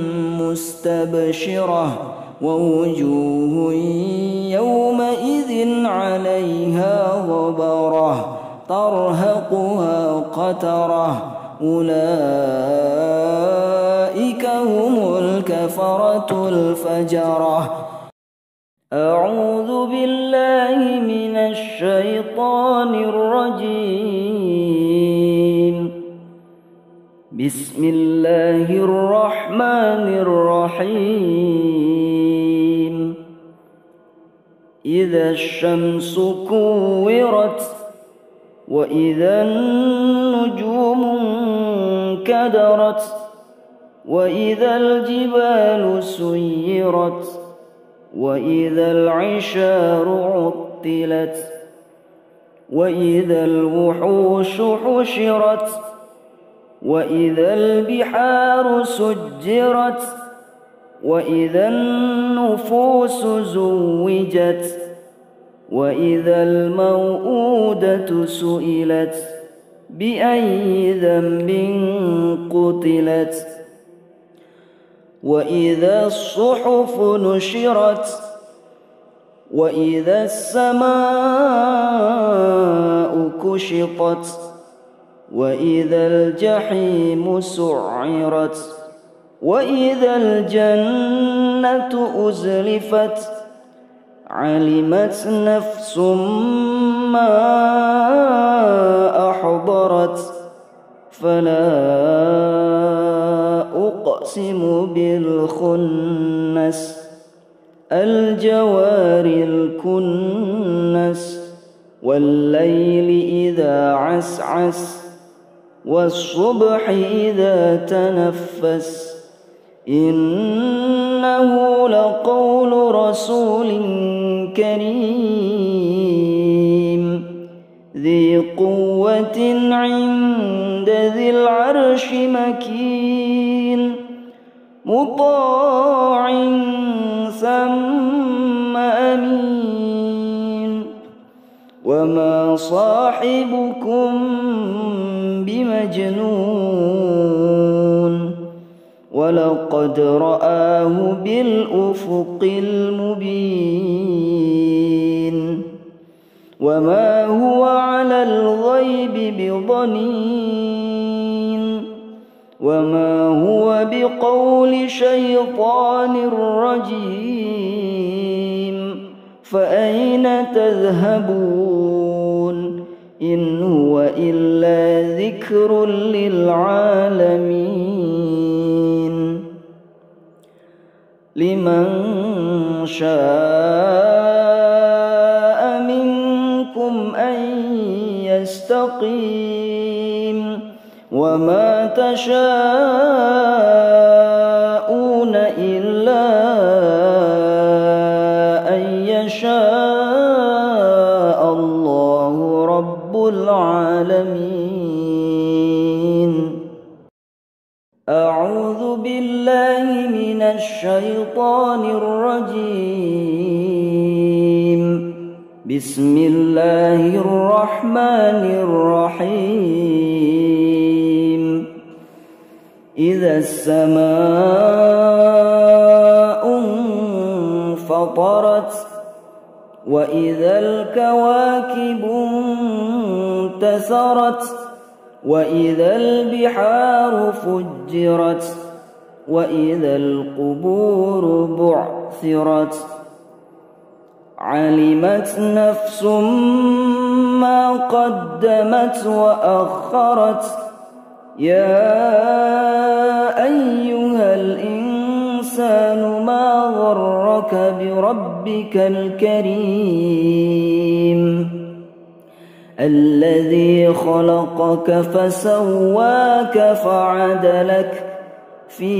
مستبشرة ووجوه يومئذ عليها غبرة ترهقها قترة أولئك هم الكفرة الفجرة. أعوذ بالله من الشيطان الرجيم. بسم الله الرحمن الرحيم. إذا الشمس كورت وإذا النجوم انكدرت وإذا الجبال سيرت وإذا العشار عطلت وإذا الوحوش حشرت وإذا البحار سجرت وإذا النفوس زوجت وإذا الموءودة سئلت بأي ذنب قتلت وإذا الصحف نشرت وإذا السماء كشطت وإذا الجحيم سعرت وإذا الجنة أزلفت علمت نفس ما أحضرت فلا أقسم بالخنس الجوار الكنس والليل إذا عسعس والصبح إذا تنفس إنه لقول رسول كريم ذي قوة عند ذي العرش مكين مطاع ثم أمين وما صاحبكم بمجنون ولقد رآه بالأفق المبين وما هو على الغيب بضنين وما هو بقول شيطان رجيم فأين تذهبون إن هو إلا ذكر للعالمين لمن شاء منكم أن يستقيم وما تشاءون إلا أن يشاء الله رب العالمين أعوذ بالله من الشيطان الرجيم بسم الله الرحمن الرحيم إذا السماء انفطرت وإذا الكواكب انتثرت وإذا البحار فجرت وإذا القبور بعثرت علمت نفس ما قدمت وأخرت يا أيها الإنسان ما غرك بربك الكريم الذي خلقك فسواك فعدلك في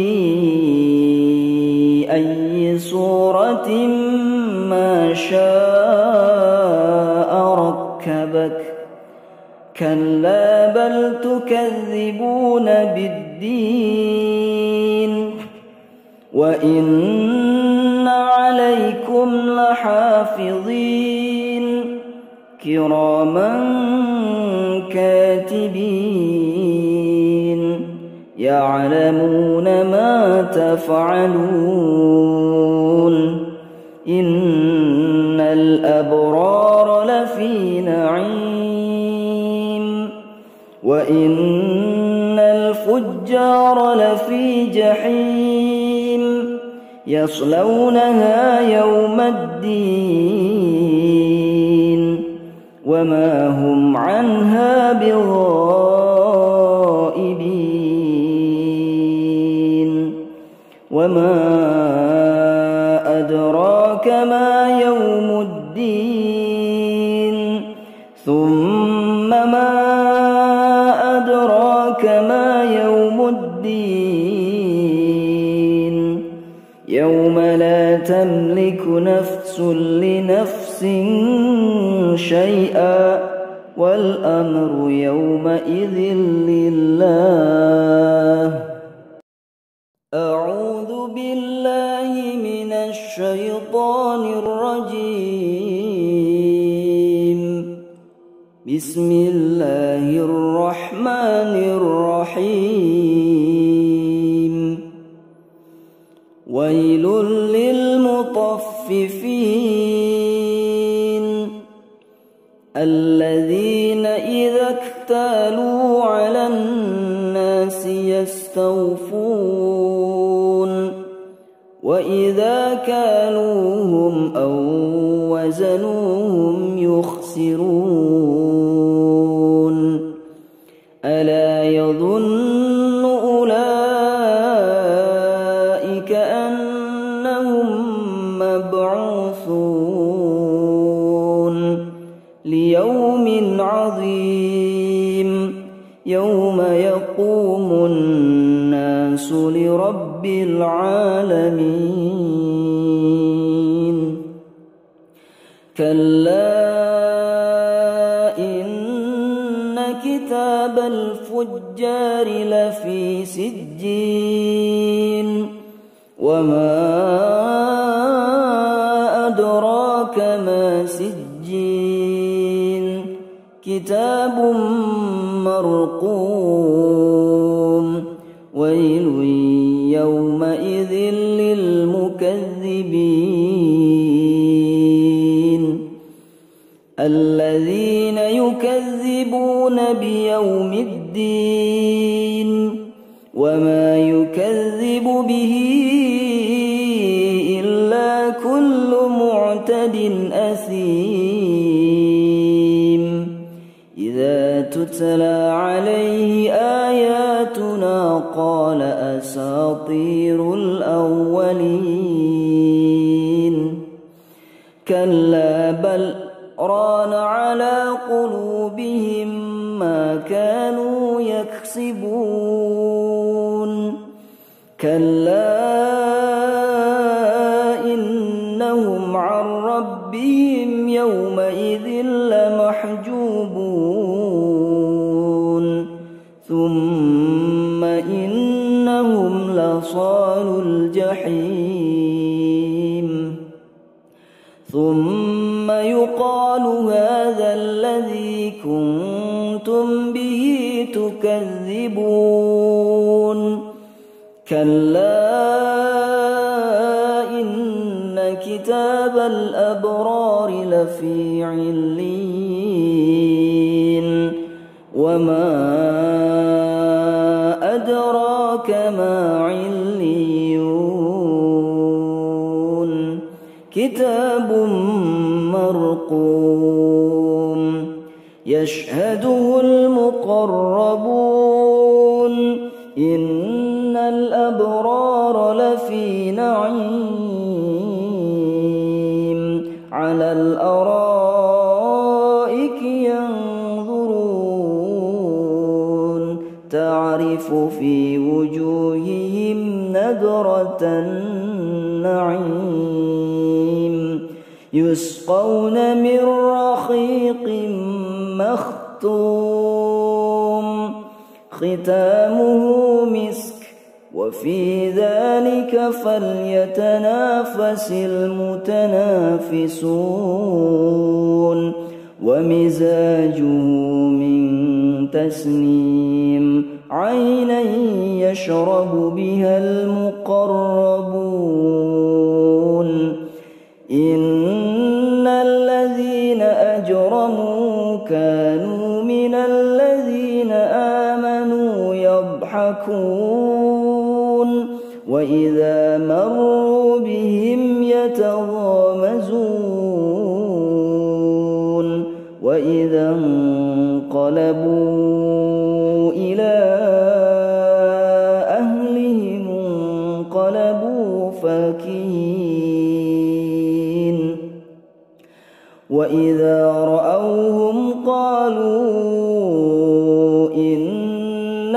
أي صورة ما شاء ركبك كلا بل تكذبون بالدين وإن عليكم لحافظين كراما كاتبين يعلمون ما تفعلون إن الأبرار لفي نعيم وإن الفجار لفي جحيم يصلونها يوم الدين وما هم عنها بغائبين وما أدراك ما يوم الدين ثم ما أدراك ما يوم الدين يوم لا تملك نفس لنفس شيئا والأمر يومئذ لله. أعوذ بالله من الشيطان الرجيم. بسم الله الرحمن الرحيم. ويل للمطففين الذين إذا اكتالوا على الناس يستوفون وإذا كالوهم أو وزنوهم يخسرون. ألا يظن أولئك أنهم مبعوثون ليوم عظيم يوم يقوم الناس لرب العالمين. كلا إن كتاب الفجار لفي سجين وما أدراك ما سجين كتاب مرقوم. ويل يومئذ للمكذبين الذين يكذبون بيوم الدين وما يكذب به إلا كل معتد أثيم. إذا تتلى عليه آياتنا قال أساطير الأولين. كلا بل ران على قلوبهم ما كانوا يكسبون. كلا إنهم عن ربهم يومئذ لمحجوبون. ثم إنهم لصالو الجحيم. ثم يقال هذا الذي كنتم به تكذبون. كلا إن كتاب الأبرار لفي عليين وما أدراك ما عليون كتاب مرقوم يشهده المقربون. إن الأبرار لفي نعيم على الأرائك ينظرون تعرف في وجوههم نضرة النعيم. يسقون من رحيق مختوم ختامه مسك وفي ذلك فليتنافس المتنافسون. ومزاجه من تسنيم عينا يشرب بها المقربون. إن الذين أجرموا كانوا من الذين آمنوا يضحكون وإذا مروا بهم يتغامزون وإذا انقلبوا إلى أهلهم انقلبوا فكهين. وإذا رأوهم قالوا إن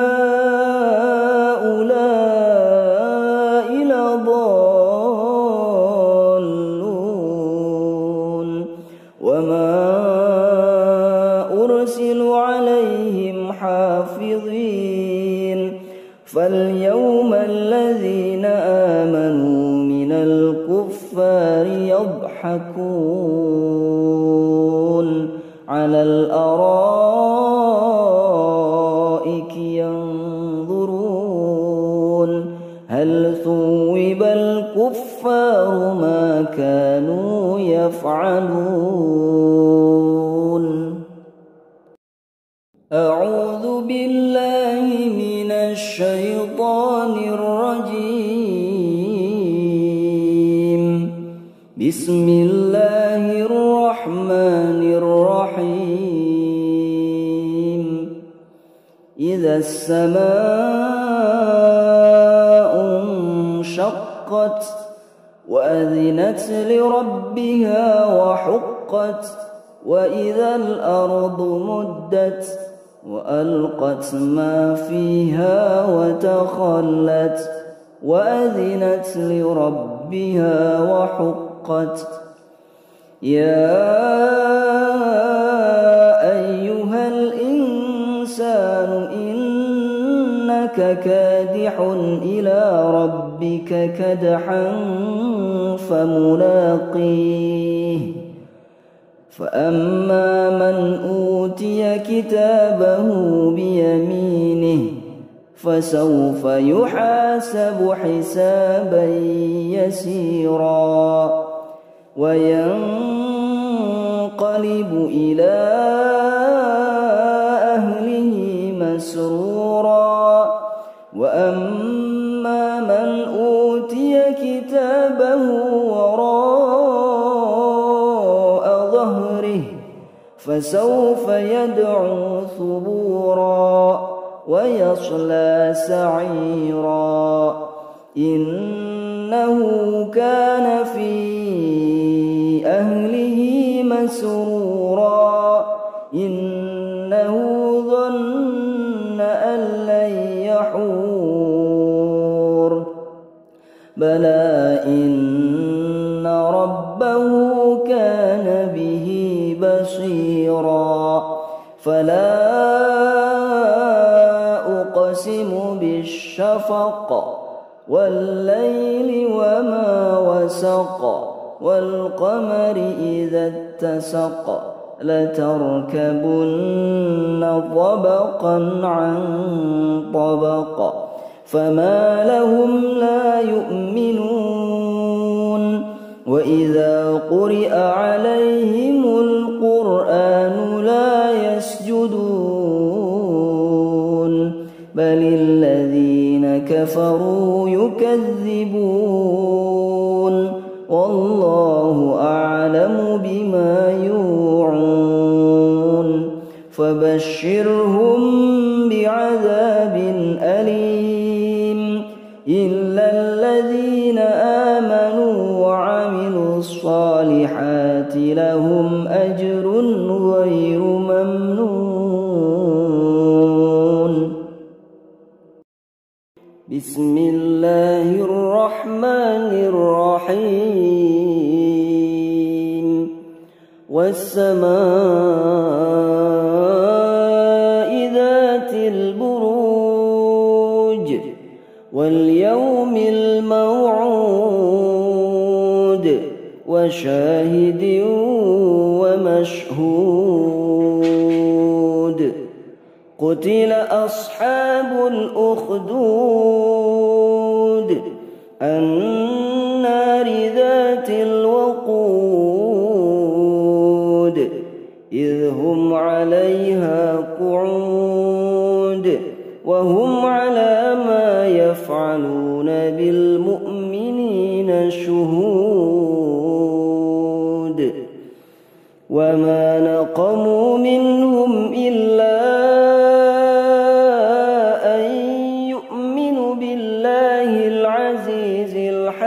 هؤلاء لضالون وما أرسلوا عليهم حافظين فاليوم الذين آمنوا من الكفار يضحكون على الأرائك ينظرون هل ثوب الكفار ما كانوا يفعلون أعوذ بالله من الشيطان الرجيم بسم الله الرحمن الرحيم إذا السماء انشقت وأذنت لربها وحقت وإذا الأرض مدت وألقت ما فيها وتخلت وأذنت لربها وحقت يا أيها الإنسان إنك كادح إلى ربك كدحا فملاقيه فأما من أوتي كتابه بيمينه فسوف يحاسب حسابا يسيرا وينقلب إلى أهله مسرورا وأما من أوتي كتابه وراء ظهره فسوف يدعو ثبورا ويصلى سعيرا إنه كان في أهله مسرورا إنه ظن أن لن يحور بلى إن ربه كان به بصيرا فلا أقسم بالشفق والليل وما وسق والقمر إذا اتسق لتركبن طبقا عن طبق فما لهم لا يؤمنون وإذا قرئ عليهم القرآن لا يسجدون بل الذين كفروا يكذبون والله أعلم بما يوعون فبشرهم بعذاب أليم إلا الذين آمنوا وعملوا الصالحات لهم أجر غير ممنون بسم الله الرحمن الرحيم والسماء ذات البروج واليوم الموعود وشاهد ومشهود قتل أصحاب الأخدود النار ذات الوقود إذ هم عليها قعود وهم على ما يفعلون بالمؤمنين شهود وما نقموا منهم إلا أن يؤمنوا بالله العزيز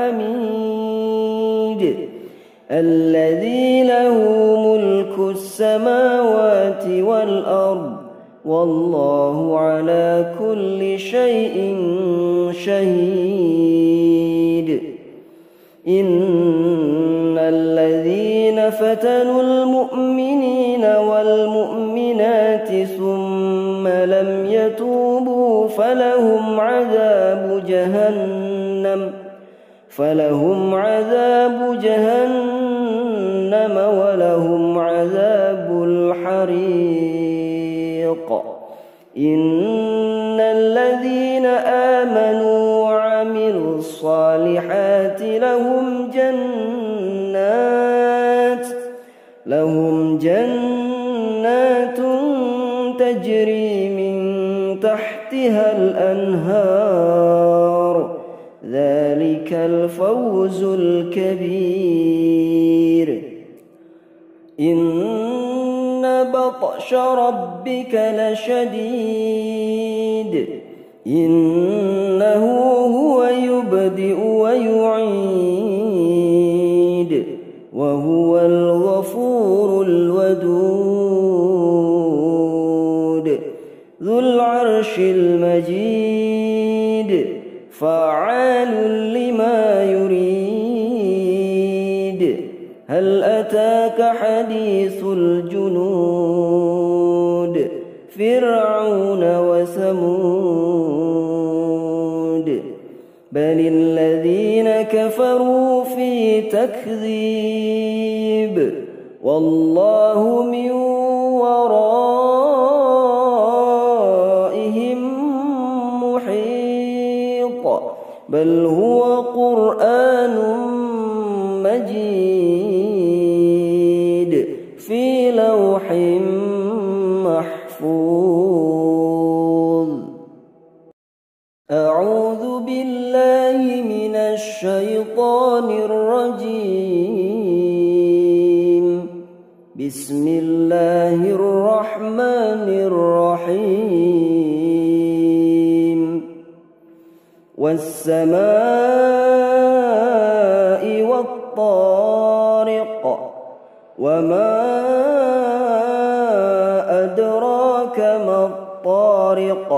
الحميد الذي له ملك السماوات والأرض والله على كل شيء شهيد إن الذين فتنوا المؤمنين والمؤمنات ثم لم يتوبوا فلهم عذاب جهنم ولهم عذاب الحريق. إن الذين آمنوا وعملوا الصالحات لهم جنات تجري من تحتها الأنهار، ذلك الفوز الكبير. إن بطش ربك لشديد، إنه هو يبدئ ويعيد وهو الغفور الودود ذو العرش المجيد فعال لما يريد. هل أتاك حديث الجنود فرعون وثمود بل الذين كفروا في تكذيب والله من ورائهم محيط بل هو قرآن مجيد في لوح محفوظ. أعوذ بالله من الشيطان الرجيم. بسم الله الرحمن الرحيم. والسماء والطارق وما أدراك ما الطارق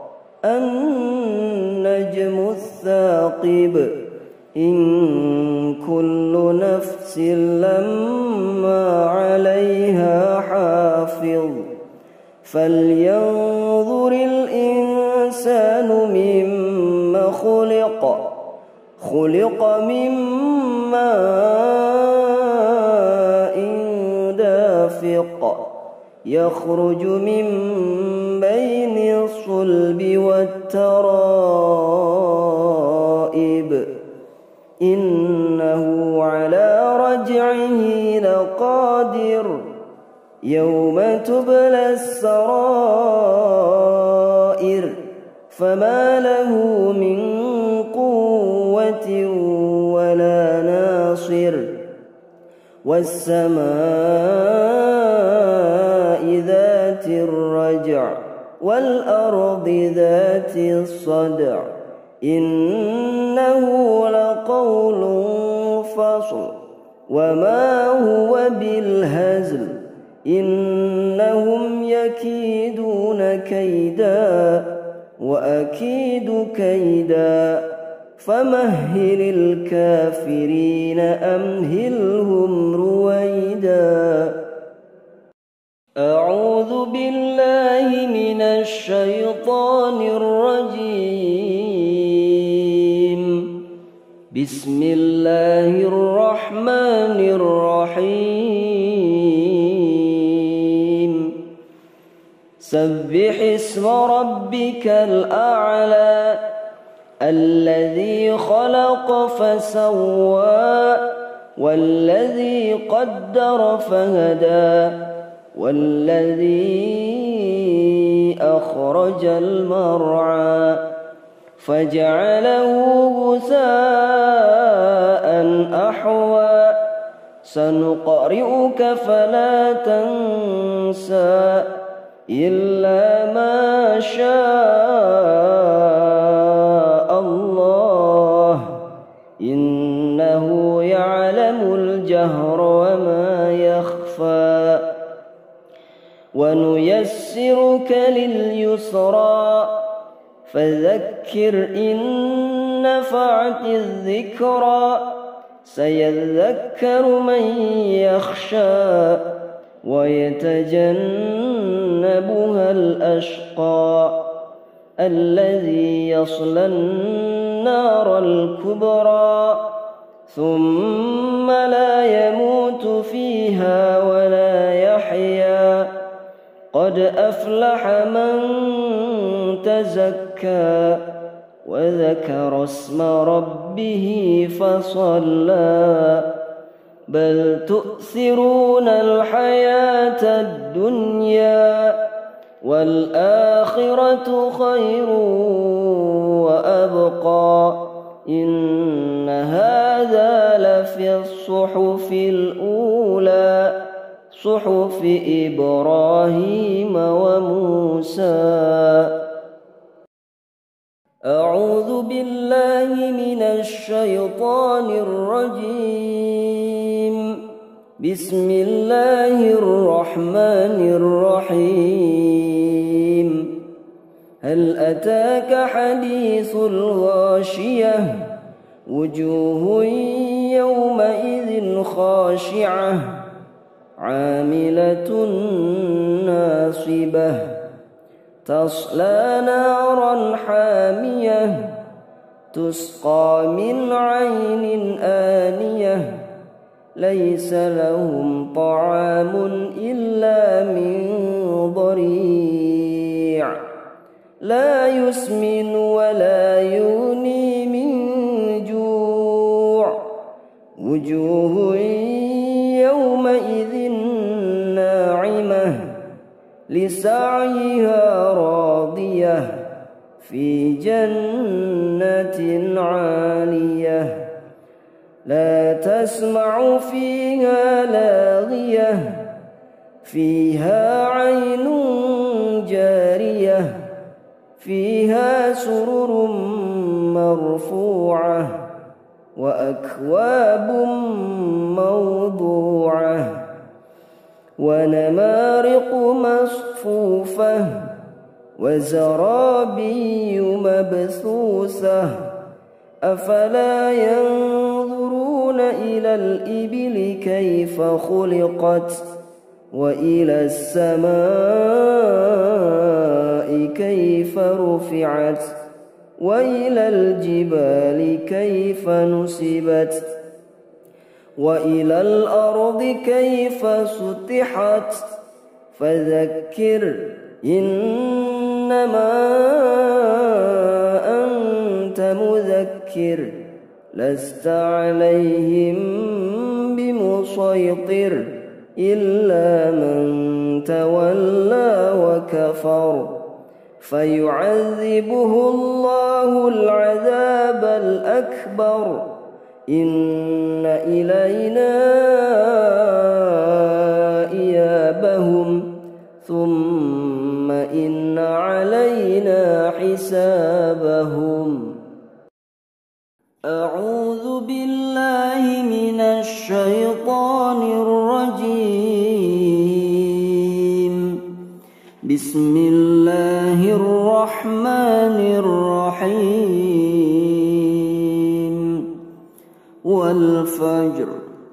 النجم الثاقب إن كل نفس لما عليها حافظ فلينظر الإنسان مما خلق من ماء دافق يخرج من بين الصلب والترائب إنه على رجعه لقادر يوم تبلى السرائر فما له من قوة ولا ناصر. والسماء ذات الرجع والأرض ذات الصدع إنه لقول فصل وما هو بالهزل إنهم يكيدون كيدا وأكيد كيدا فمهل الكافرين أمهلهم رويدا. أعوذ بالله من الشيطان الرجيم. بسم الله الرحمن الرحيم. سبح اسم ربك الأعلى الذي خلق فسوى والذي قدر فهدى والذي أخرج المرعى فجعله غثاء أحوى سنقرئك فلا تنسى إلا ما شاء الله إنه يعلم الجهر وما يخفى ونيسرك لليسرى فذكر إن نفعت الذكرى سيذكر من يخشى ويتجنبها الأشقى الذي يصلى النار الكبرى ثم لا يموت فيها ولا يحيا قد أفلح من تزكى وذكر اسم ربه فصلى بل تؤثرون الحياة الدنيا والآخرة خير وأبقى إن هذا لفي الصحف الأولى صحف إبراهيم وموسى. أعوذ بالله من الشيطان الرجيم. بسم الله الرحمن الرحيم. هل أتاك حديث الغاشية وجوه يومئذ خاشعة عاملة ناصبة تصلى نارا حامية تسقى من عين آنية ليس لهم طعام إلا من ضريع لا يسمن ولا يغني من جوع وجوه يومئذ ناعمة لسعيها راضية في جنة عالية لا تسمع فيها لاغية فيها عين جارية فيها سرر مرفوعة وأكواب موضوعة ونمارق مصفوفة وزرابي مبثوثة أفلا ينظرون إلى الإبل كيف خلقت وإلى السماء كيف رفعت وإلى الجبال كيف نصبت وإلى الأرض كيف سطحت فذكر إنما أنت مذكر لست عليهم بمسيطر إلا من تولى وكفر فيعذبه الله العذاب الأكبر إن إلينا إيابهم ثم إن علينا حسابهم. أعوذ بالله من الشيطان الرجيم. بسم الله الرحمن الرحيم. والفجر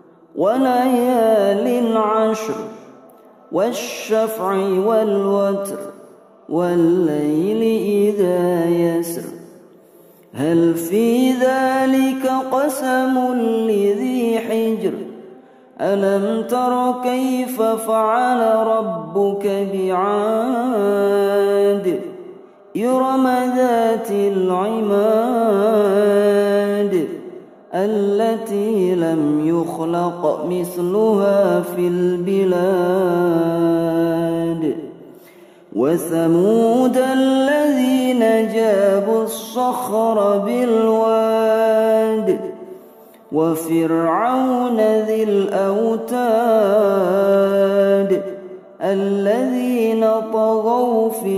وليال عشر والشفع والوتر والليل إذا يسر هل في ذلك قسم لذي حجر ألم تر كيف فعل ربك بعاد إرم ذات العماد التي لم يخلق مثلها في البلاد وثمود الذين جابوا الصخر بالواد وفرعون ذي الأوتاد الذين طغوا في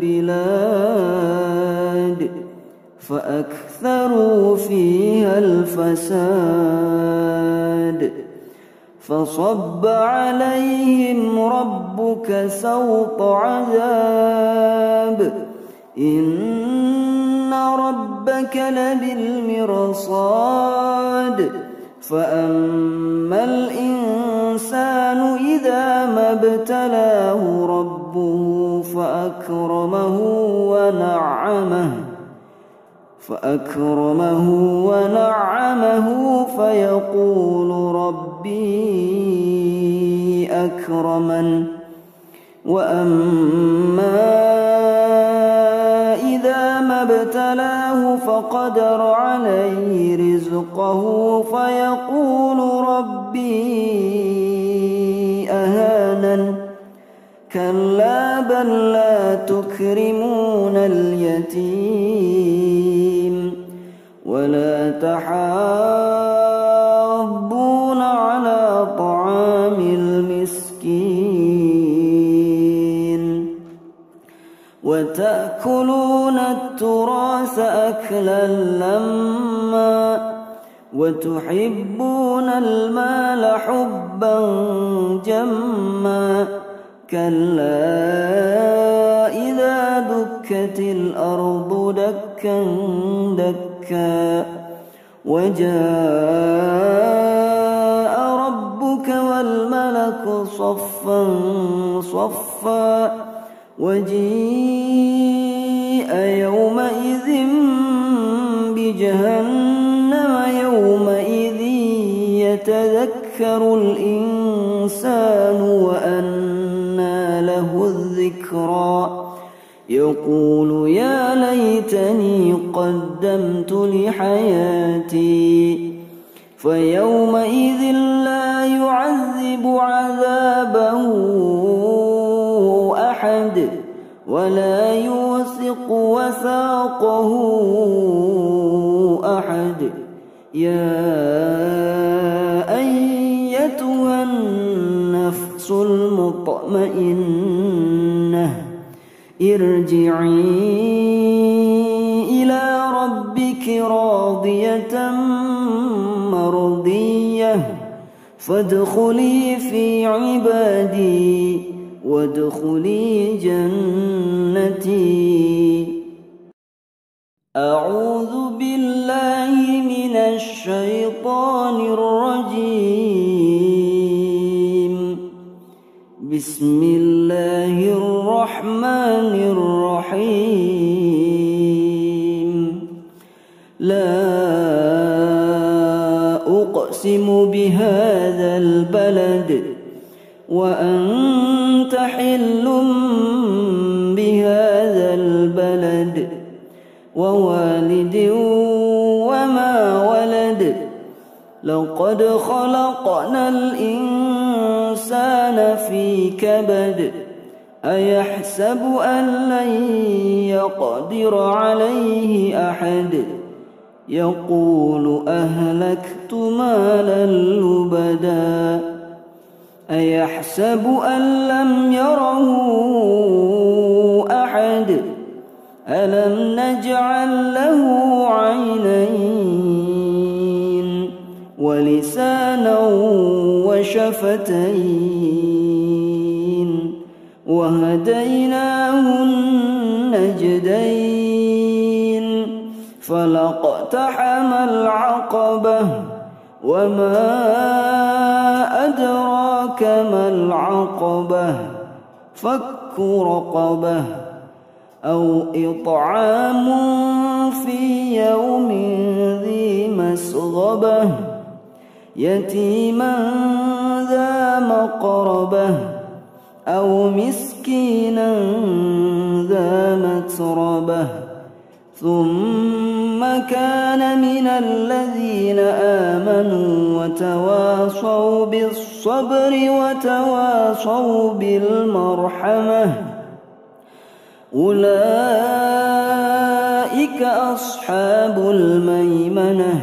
البلاد فأكثروا فيها الفساد فصب عليهم ربك سوط عذاب إن ربك لبالمرصاد فأما الإنسان إذا ما ابتلاه ربه فأكرمه ونعمه فيقول ربي أكرمن. وأما إذا ما ابتلاه فقدر عليه رزقه فيقول ربي أهانن. كلا بل لا تكرمون اليتيم ولا تحاضون على طعام المسكين وتأكلون التراث أكلا لما وتحبون المال حبا جما. كلا إذا دكت الأرض دكا دكا وجاء ربك والملك صفا صفا وجيء يومئذ بجهنم يومئذ يتذكر الإنسان وأنى له الذكرى يقول يا ليتني قدمت لحياتي فيومئذ لا يعذب عذابه أحد ولا يوثق وثاقه أحد. يا أيتها النفس المطمئنة ارجعي إلى ربك راضية مرضية فادخلي في عبادي وادخلي جنتي. أعوذ بالله من الشيطان الرجيم. بسم الله الرحمن الرحيم. لا أقسم بهذا البلد وأنت حل بهذا البلد ووالد وما ولد لقد خلقنا الإنسان في كبد أيحسب أن لن يقدر عليه أحد يقول أهلكت مالا لبدا أيحسب أن لم يره أحد ألم نجعل له عينين ولسانا وشفتين وهديناه النجدين فلاقتحم العقبة وما أدراك ما العقبة فك رقبة أو إطعام في يوم ذي مسغبة يتيما ذا مقربة أو مسكينا ذا متربة ثم كان من الذين آمنوا وتواصوا بالصبر وتواصوا بالمرحمة أولئك أصحاب الميمنة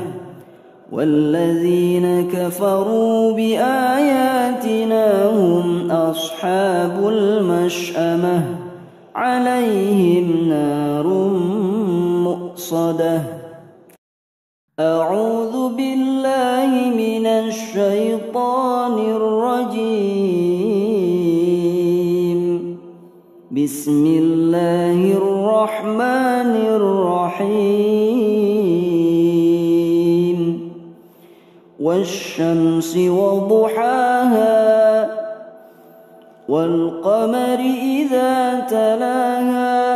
والذين كفروا بآياتنا هم أصحاب المشأمة عليهم نار مؤصدة. أعوذ بالله من الشيطان الرجيم. بسم الله الرحمن الرحيم. والشمس وضحاها والقمر إذا تلاها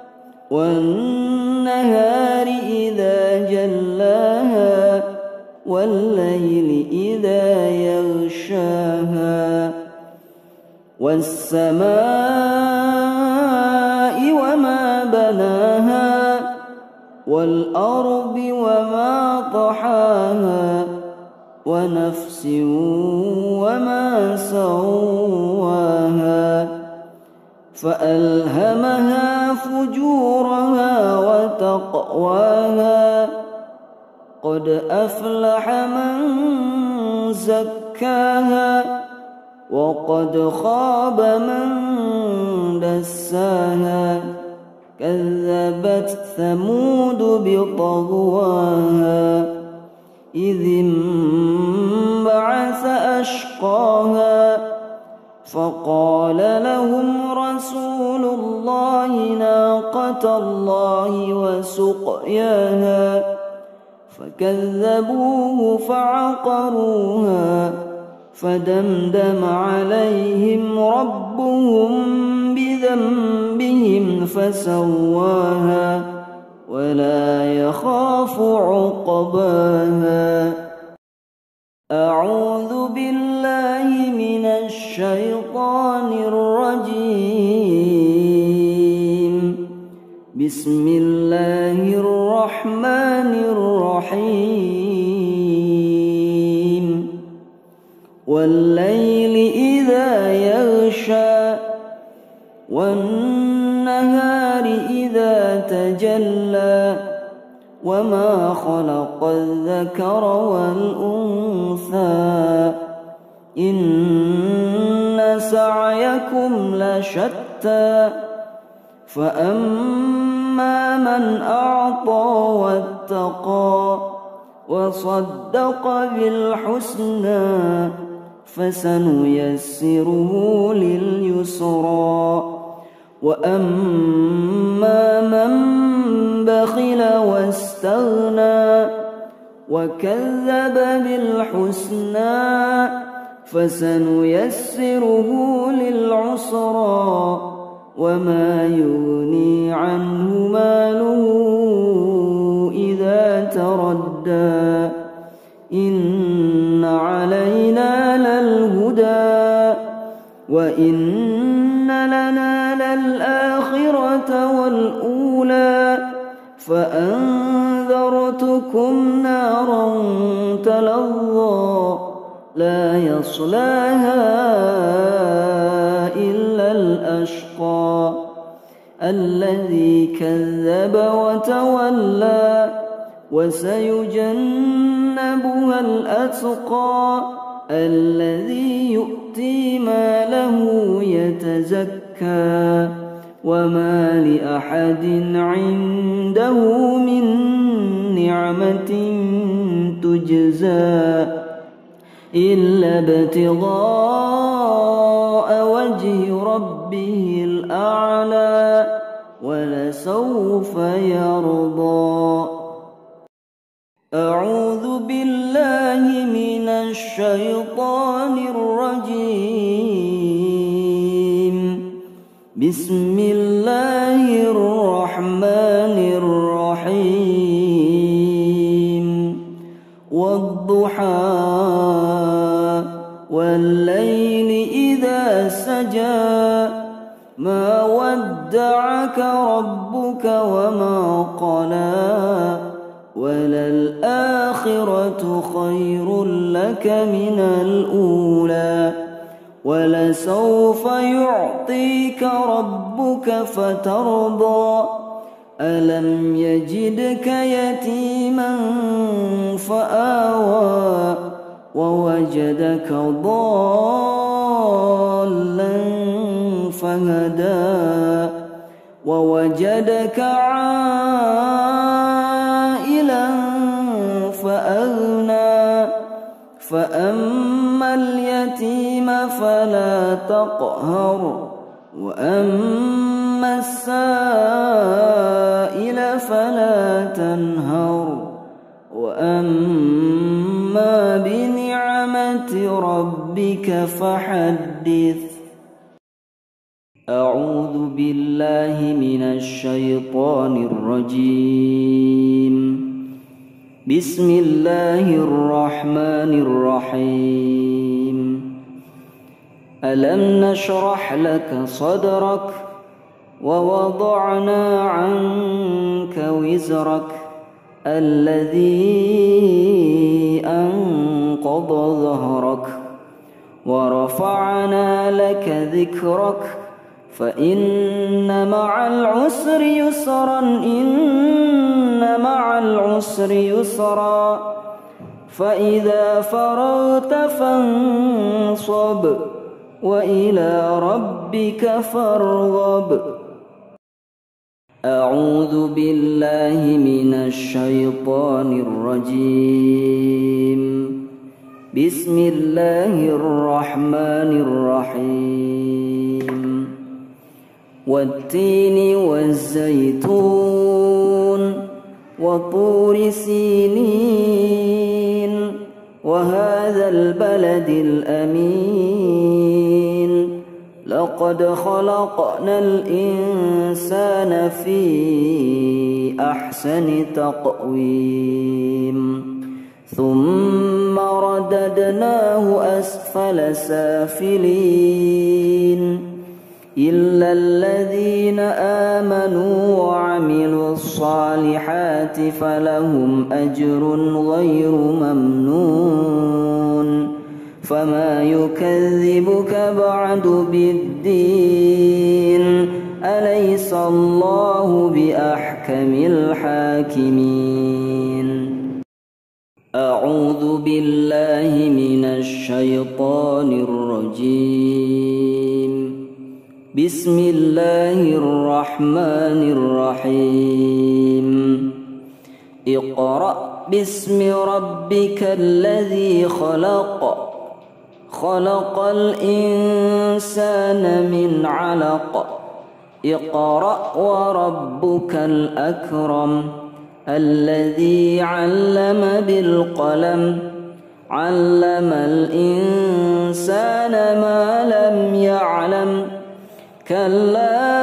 والنهار إذا جلاها والليل إذا يغشاها والسماء وما بناها والأرض وما طحاها ونفس وما سواها فألهمها فجورها وتقواها قد أفلح من زكاها وقد خاب من دساها كذبت ثمود بطغواها إذ انبعث أشقاها فقال لهم رسول الله ناقة الله وسقياها فكذبوه فعقروها فدمدم عليهم ربهم بذنبهم فسواها ولا يخاف عقباها. أعوذ بالله من الشيطان الرجيم. بسم الله الرحمن الرحيم. والليل إذا يغشى والنهار إذا تجلى وما خلق الذكر والأنثى إن سعيكم لشتى فأما من أعطى واتقى وصدق بالحسنى فسنيسره لليسرى وأما من بخل واستغنى وكذب بالحسنى فسنيسره للعسرى وما يغني عنه ماله إذا تردى إن علينا للهدى وإن لنا للآخرة والأولى فأنذرتكم نارا تلظى لا يصلاها إلا الأشقى الذي كذب وتولى وسيجنبها الأتقى الذي يؤتي ماله يتزكى وما لأحد عنده من نعمة تجزى إلا ابتغاء وجه ربه الأعلى ولسوف يرضى. أعوذ بالله من الشيطان الرجيم. بسم الله الرحمن الرحيم. والضحى والليل إذا سجى ما ودعك ربك وما قلى وللآخرة خير لك من الأولى ولسوف يعطيك ربك فترضى ألم يجدك يتيما فآوى ووجدك ضالا فهدى ووجدك عائلا فأغنى فأما اليتيم فلا تقهر وأما السائل فلا تنهر وأما بنعمة ربك فحدث. أعوذ بالله من الشيطان الرجيم. بسم الله الرحمن الرحيم. ألم نشرح لك صدرك ووضعنا عنك وزرك الذي أنقض ظهرك ورفعنا لك ذكرك فإن مع العسر يسرا إن مع العسر يسرا فإذا فرغت فانصب وإلى ربك فارغب. أعوذ بالله من الشيطان الرجيم. بسم الله الرحمن الرحيم. والتين والزيتون وطور سينين وهذا البلد الأمين لقد خلقنا الإنسان في أحسن تقويم ثم رددناه أسفل سافلين إلا الذين آمنوا وعملوا الصالحات فلهم أجر غير ممنون. فما يكذبك بعد بالدين أليس الله بأحكم الحاكمين. أعوذ بالله من الشيطان الرجيم. بسم الله الرحمن الرحيم. اقرأ باسم ربك الذي خلق خلق الإنسان من علق اقرأ وربك الأكرم الذي علم بالقلم علم الإنسان ما لم يعلم كلا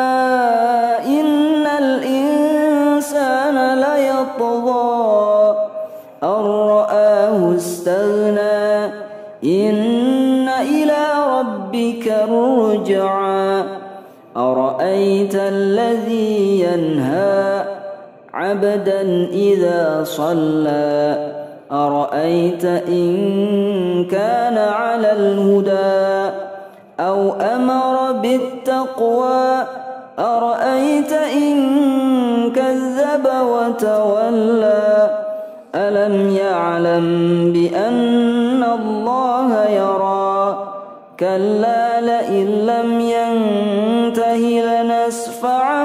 إن الإنسان ليطغى أن رآه استغنى إن إلى ربك الرجعى أرأيت الذي ينهى عبدا إذا صلى أرأيت إن كان على الهدى أو أمر بالتقوى أرأيت إن كذب وتولى ألم يعلم بأن الله يرى كلا لئن لم ينته لنسفعا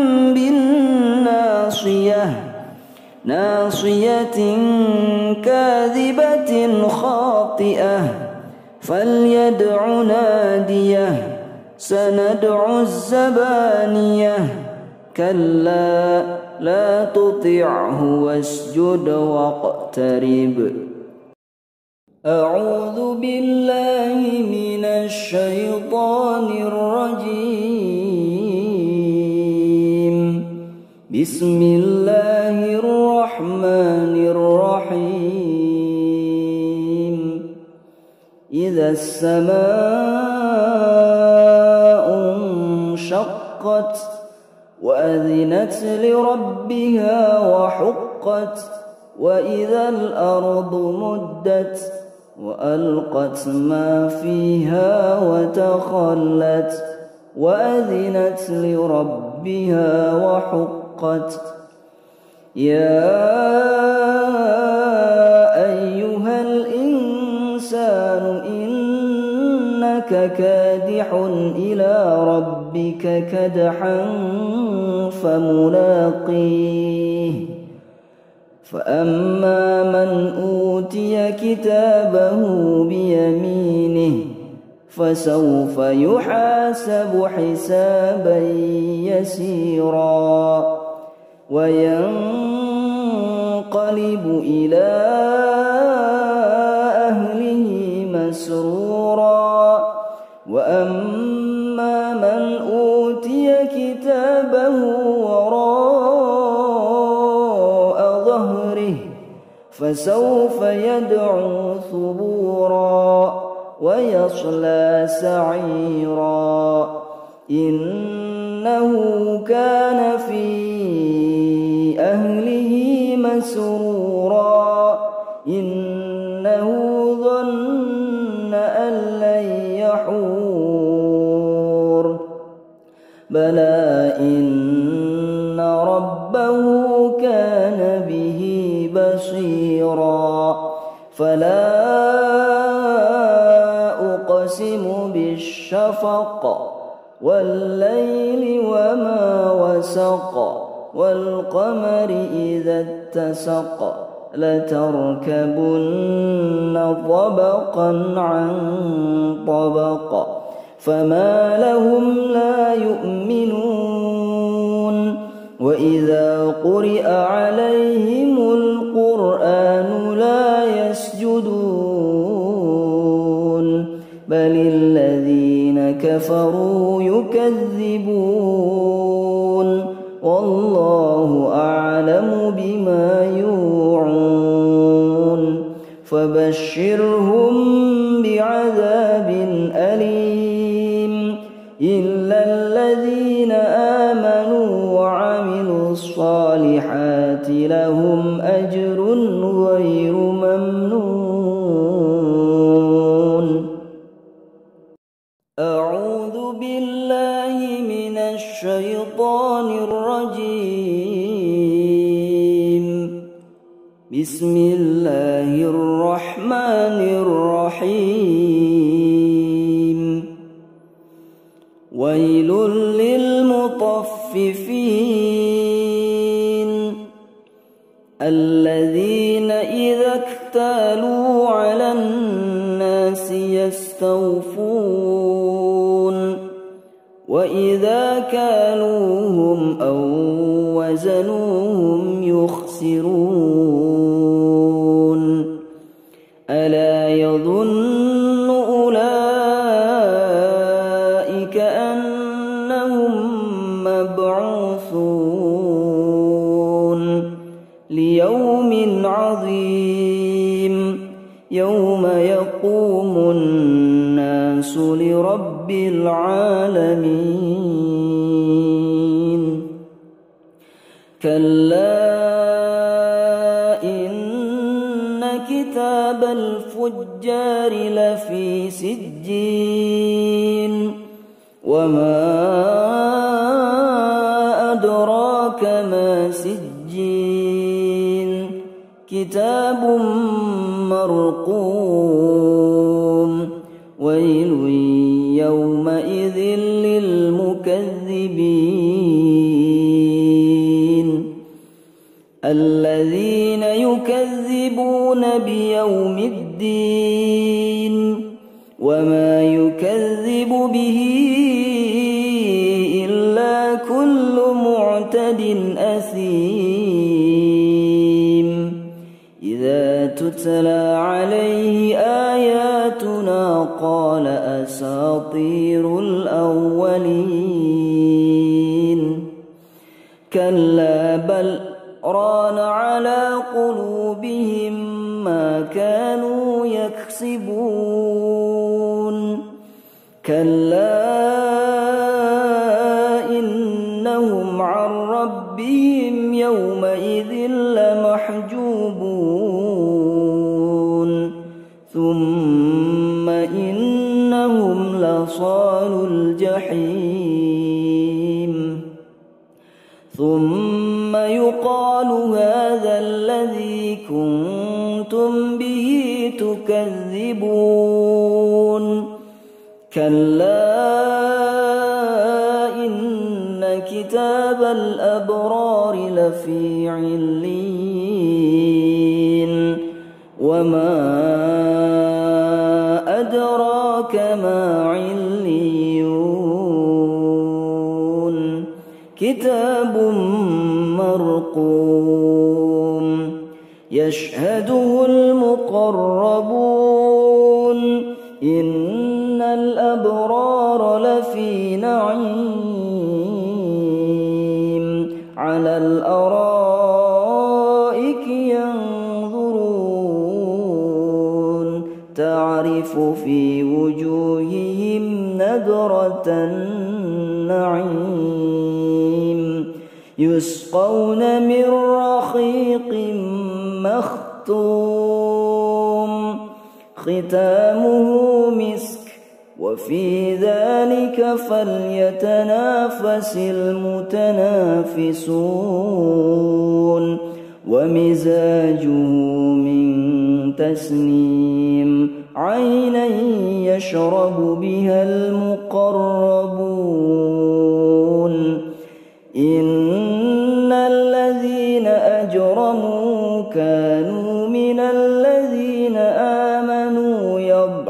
بالناصية ناصية كاذبة خاطئة فليدع ناديه سندع الزبانية كلا لا تطعه واسجد واقترب. أعوذ بالله من الشيطان الرجيم. بسم الله الرحمن الرحيم. إذا السماء انشقت وأذنت لربها وحقت وإذا الأرض مدت وألقت ما فيها وتخلت وأذنت لربها وحقت. يا أيها الإنسان إنك كادح إلى ربك كدحا فملاقيه فأما من أوتي كتابه بيمينه فسوف يحاسب حسابا يسيرا وينقلب إلى أهله مسرورا وأما من أوتي كتابه وراء ظهره فسوف يدعو ثبورا ويصلى سعيرا إنه كان في أهله مسرورا إنه ظن أن لن يحور بلى إن ربه كان به بصيرا فلا أقسم بالشفق والليل وما وسق والقمر إذا اتسق لتركبن طبقا عن طبق فما لهم لا يؤمنون وإذا قرئ عليهم القرآن لا يسجدون بل الذين كفروا يكذبون والله أعلم بما يوعون فبشرهم بعذاب أليم إلا الذين آمنوا وعملوا الصالحات لهم أجر غير ممنون. أعوذ بالله من الشيطان الرجيم. بسم الله الرحمن الرحيم. ويل للمطففين الذين إذا اكتالوا على الناس يستوفون وإذا كالوهم أو وزنوهم يخسرون ألا يظن أولئك أنهم مبعوثون ليوم عظيم يوم يقوم الناس لرب العالمين. كلا إن كتاب الفجار لفي سجين وما أدراك ما سجين كتاب مرقوم ويل يومئذ للمكذبين الذين يكذبون بيوم الدين وما يكذب به إلا كل معتد أثيم إذا تتلى عليه آياتنا قال أساطير الأولين كلا بل ران على قلوبهم ما كانوا يكسبون كلا إنهم عن ربهم يومئذ لمحجوبون ثم إنهم لصالو الجحيم ثم يقال هذا الذي كنتم به تكذبون كلا إن كتاب الأبرار لفي عليين وما أدراك ما عليون كتاب مرقوم يشهده المقربون إن الأبرار لفي نعيم على الأرائك ينظرون تعرف في وجوههم نضرة النعيم يسقون من رحيق مختوم ختامه مسك وفي ذلك فليتنافس المتنافسون ومزاجه من تسنيم عينا يشرب بها المقربون إن الذين أجرموا كانوا من الذين آمنوا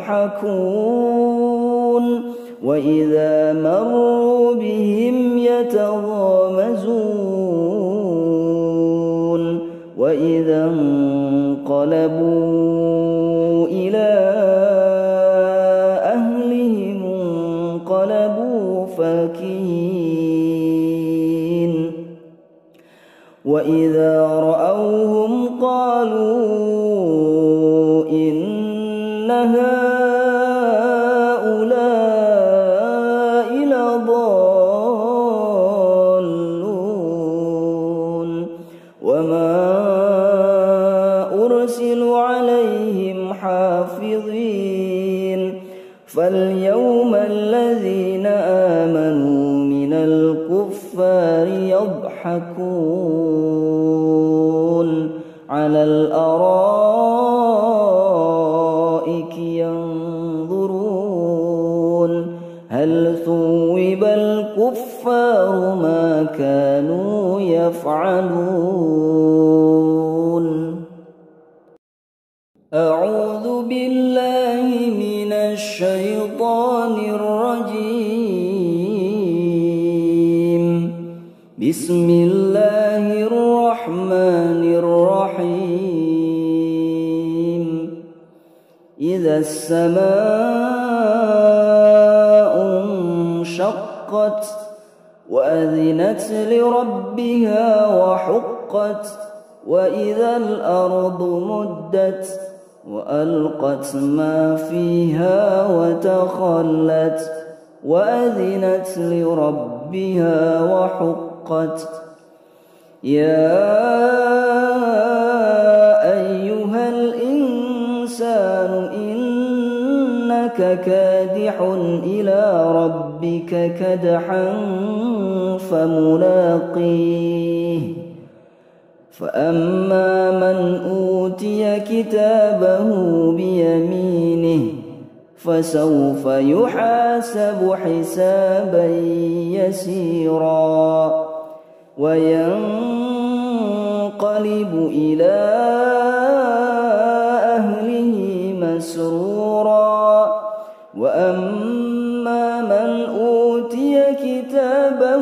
يضحكون وإذا مروا بهم يتغامزون وإذا انقلبوا إلى أهلهم انقلبوا فكهين وإذا رأوهم قالوا إن هؤلاء لضالون وما أرسلوا عليهم حافظين فاليوم الذين آمنوا من الكفار يضحكون على الأرائك ينظرون هل ثوب الكفار ما كانوا يفعلون أعوذ بالله من الشيطان الرجيم بسم الله الرحمن الرحيم إذا السماء انشقت وأذنت لربها وحقت وإذا الأرض مدت وألقت ما فيها وتخلت وأذنت لربها وحقت يا أيها الإنسان إنك كادح إلى ربك كدحا فملاقيه فأما من أوتي كتابه بيمينه فسوف يحاسب حسابا يسيرا وينقلب إلى أهله مسرورا وأما من أوتي كتابه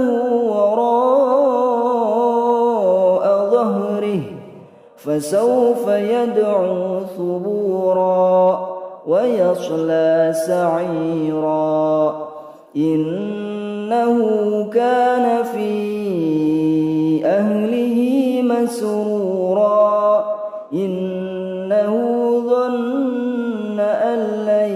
وراء ظهره فسوف يدعو ثبورا ويصلى سعيرا إنه كان في أهله مسرورا إنه ظن أن لن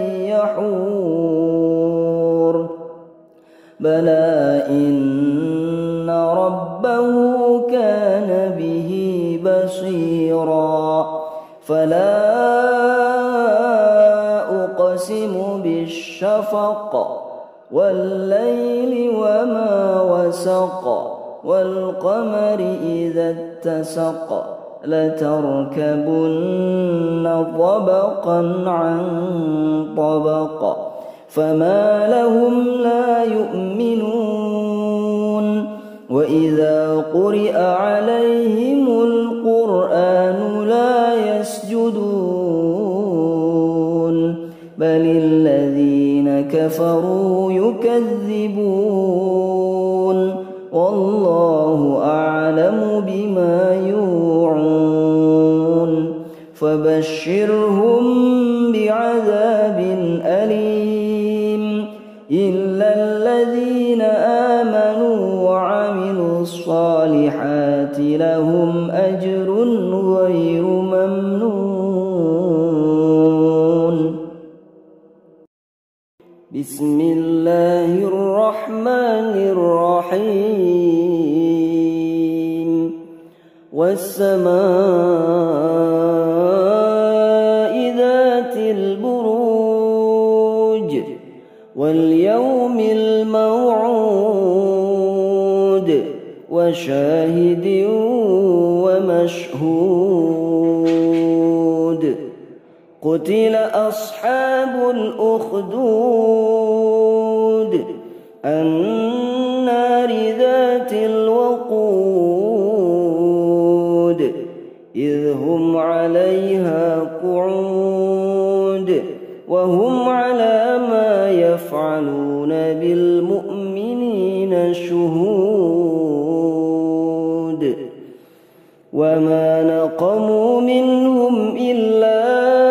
يحور بلى إن ربه كان به بصيرا فلا أقسم بالشفق والليل وما وسق والقمر إذا اتسق لتركبن طبقا عن طبق فما لهم لا يؤمنون وإذا قرئ عليهم القرآن لا يسجدون بل الذين كفروا يكذبون والله أعلم بما يوعون فبشرهم بعذاب أليم الذين آمنوا وعملوا الصالحات لهم أجر غير ممنون. بسم الله الرحمن الرحيم. والسماء ذات البروج واليوم الموعود وشاهد ومشهود. قتل أصحاب الأخدود النار ذات الوقود إذ هم عليها قعود وهم على ما يفعلون بالمؤمنين شهود. وما نقموا منهم إلا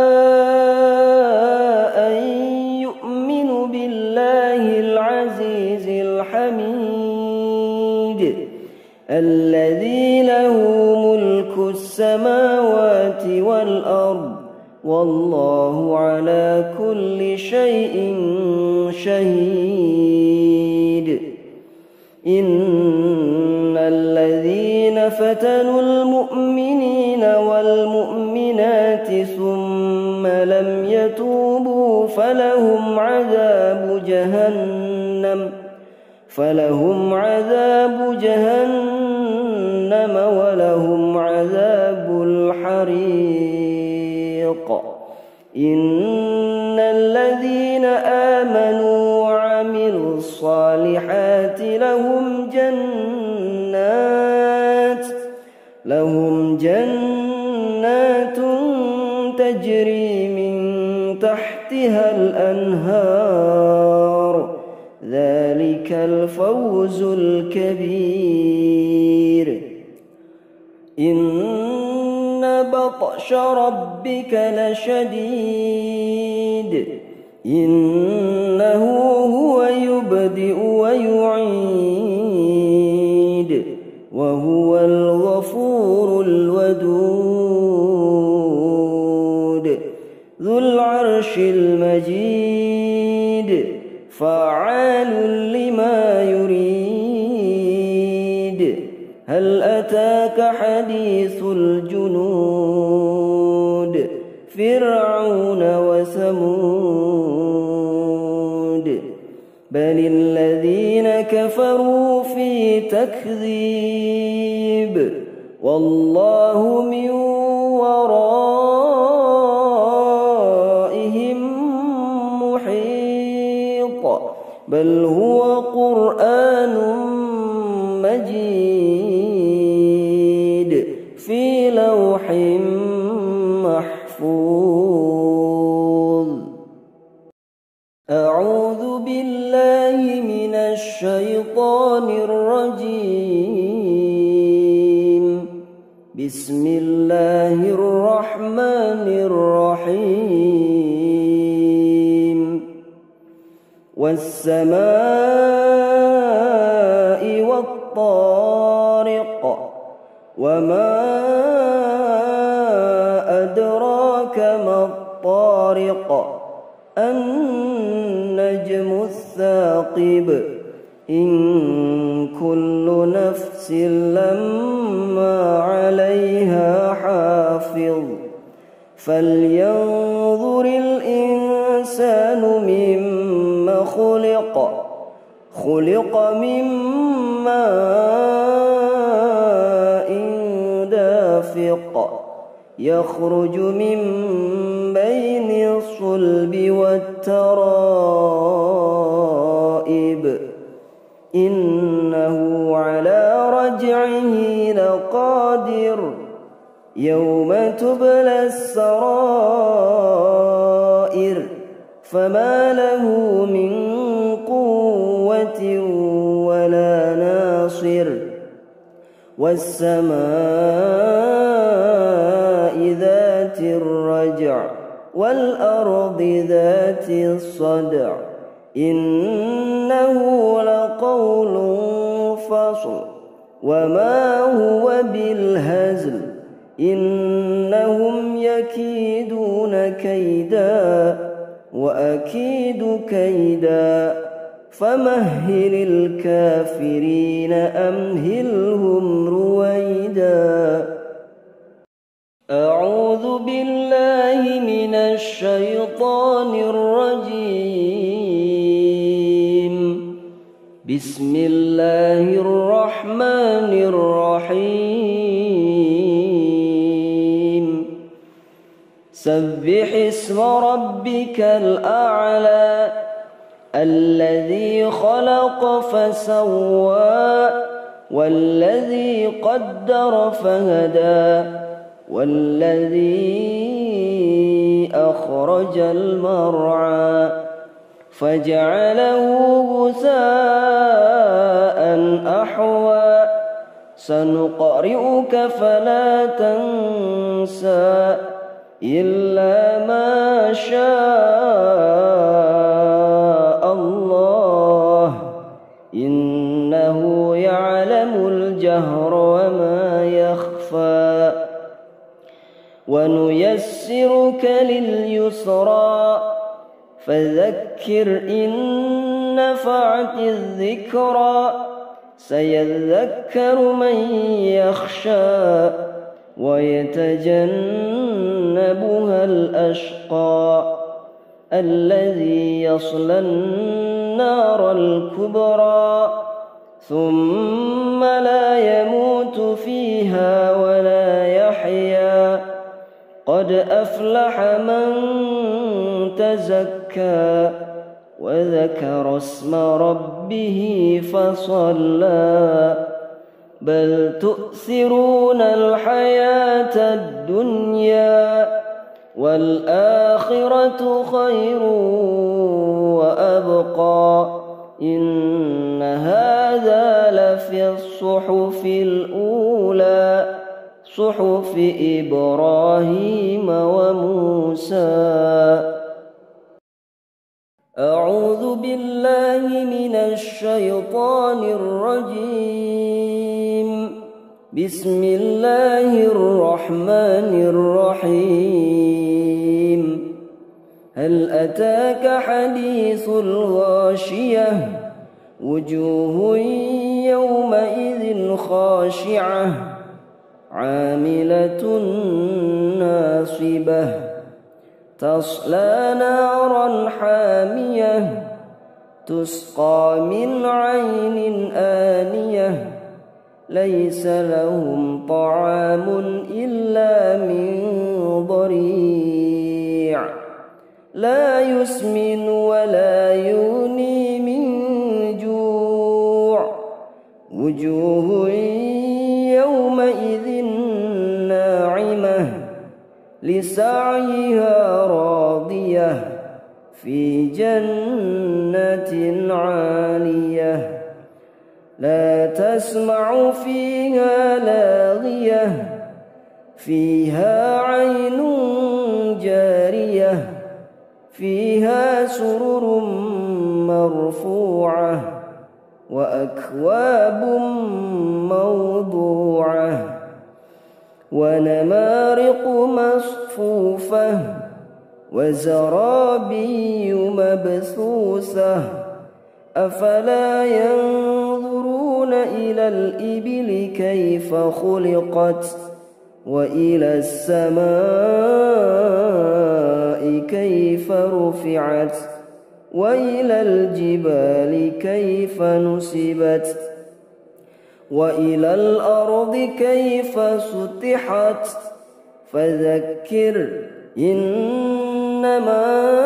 أن يؤمنوا بالله العزيز الحميد الذي له ملك السماوات والأرض والله على كل شيء شهيد. إن الذين فتنوا المؤمنين والمؤمنات ثم لم يتوبوا فلهم عذاب جهنم ولهم عذاب الحريق. إن الذين آمنوا وعملوا الصالحات لهم جنات تجري من تحتها الأنهار ذلك الفوز الكبير. إن بطش ربك لشديد إنه هو يبدئ ويعيد وهو الغفور الودود ذو العرش المجيد فعال لما يريد. هل أتاك حديث الجنود فرعون وثمود بل الذين كفروا في تكذيب والله من ورائهم محيط بل هو قرآن مجيد في لوح محفوظ. أعوذ بالله من الشيطان الرجيم. بسم الله الرحمن الرحيم. والسماء والطارق وما أدراك ما الطارق النجم الثاقب إن كل نفس لما عليها حافظ فلينظر الإنسان مما خلق من ماء دافق يخرج من بين الصلب والترائب إنه على رجعه لقادر يوم تبلى السرائر فما له من قوة ولا ناصر. والسماء ذات الرجع والأرض ذات الصدع إنه لقول فصل وما هو بالهزل إنهم يكيدون كيدا وأكيد كيدا فمهل الكافرين أمهلهم رويدا. أعوذ بالله من الشيطان الرجيم. بسم الله الرحمن الرحيم. سبح اسم ربك الأعلى الذي خلق فسوى والذي قدر فهدى والذي أخرج المرعى فجعله غثاء أحوى سنقرئك فلا تنسى إلا ما شاء الله إنه يعلم الجهر وما يخفى ونيسرك لليسرى فذكر إن نفعت الذكرى سيذكر من يخشى ويتجنبها الأشقى الذي يصلى النار الكبرى ثم لا يموت فيها ولا يحيا قد أفلح من تزكى وذكر اسم ربه فصلى بل تؤثرون الحياة الدنيا والآخرة خير وأبقى إن هذا لفي الصحف الأولى صحف إبراهيم وموسى. أعوذ بالله من الشيطان الرجيم. بسم الله الرحمن الرحيم. هل أتاك حديث الغاشية وجوه يومئذ خاشعة عاملة ناصبة تصلى نارا حامية تسقى من عين آنية ليس لهم طعام إلا من ضريع لا يسمن ولا يغني من جوع وجوه يومئذ ناعمة لسعيها راضية في جنة عالية لا تسمع فيها لاغية فيها عين جارية فيها سرر مرفوعة وأكواب موضوعة ونمارق مصفوفة وزرابي مبثوثة أفلا ينظرون إلى الإبل كيف خلقت وإلى السماء كيف رفعت وإلى الجبال كيف نصبت وإلى الأرض كيف سطحت فذكر إنما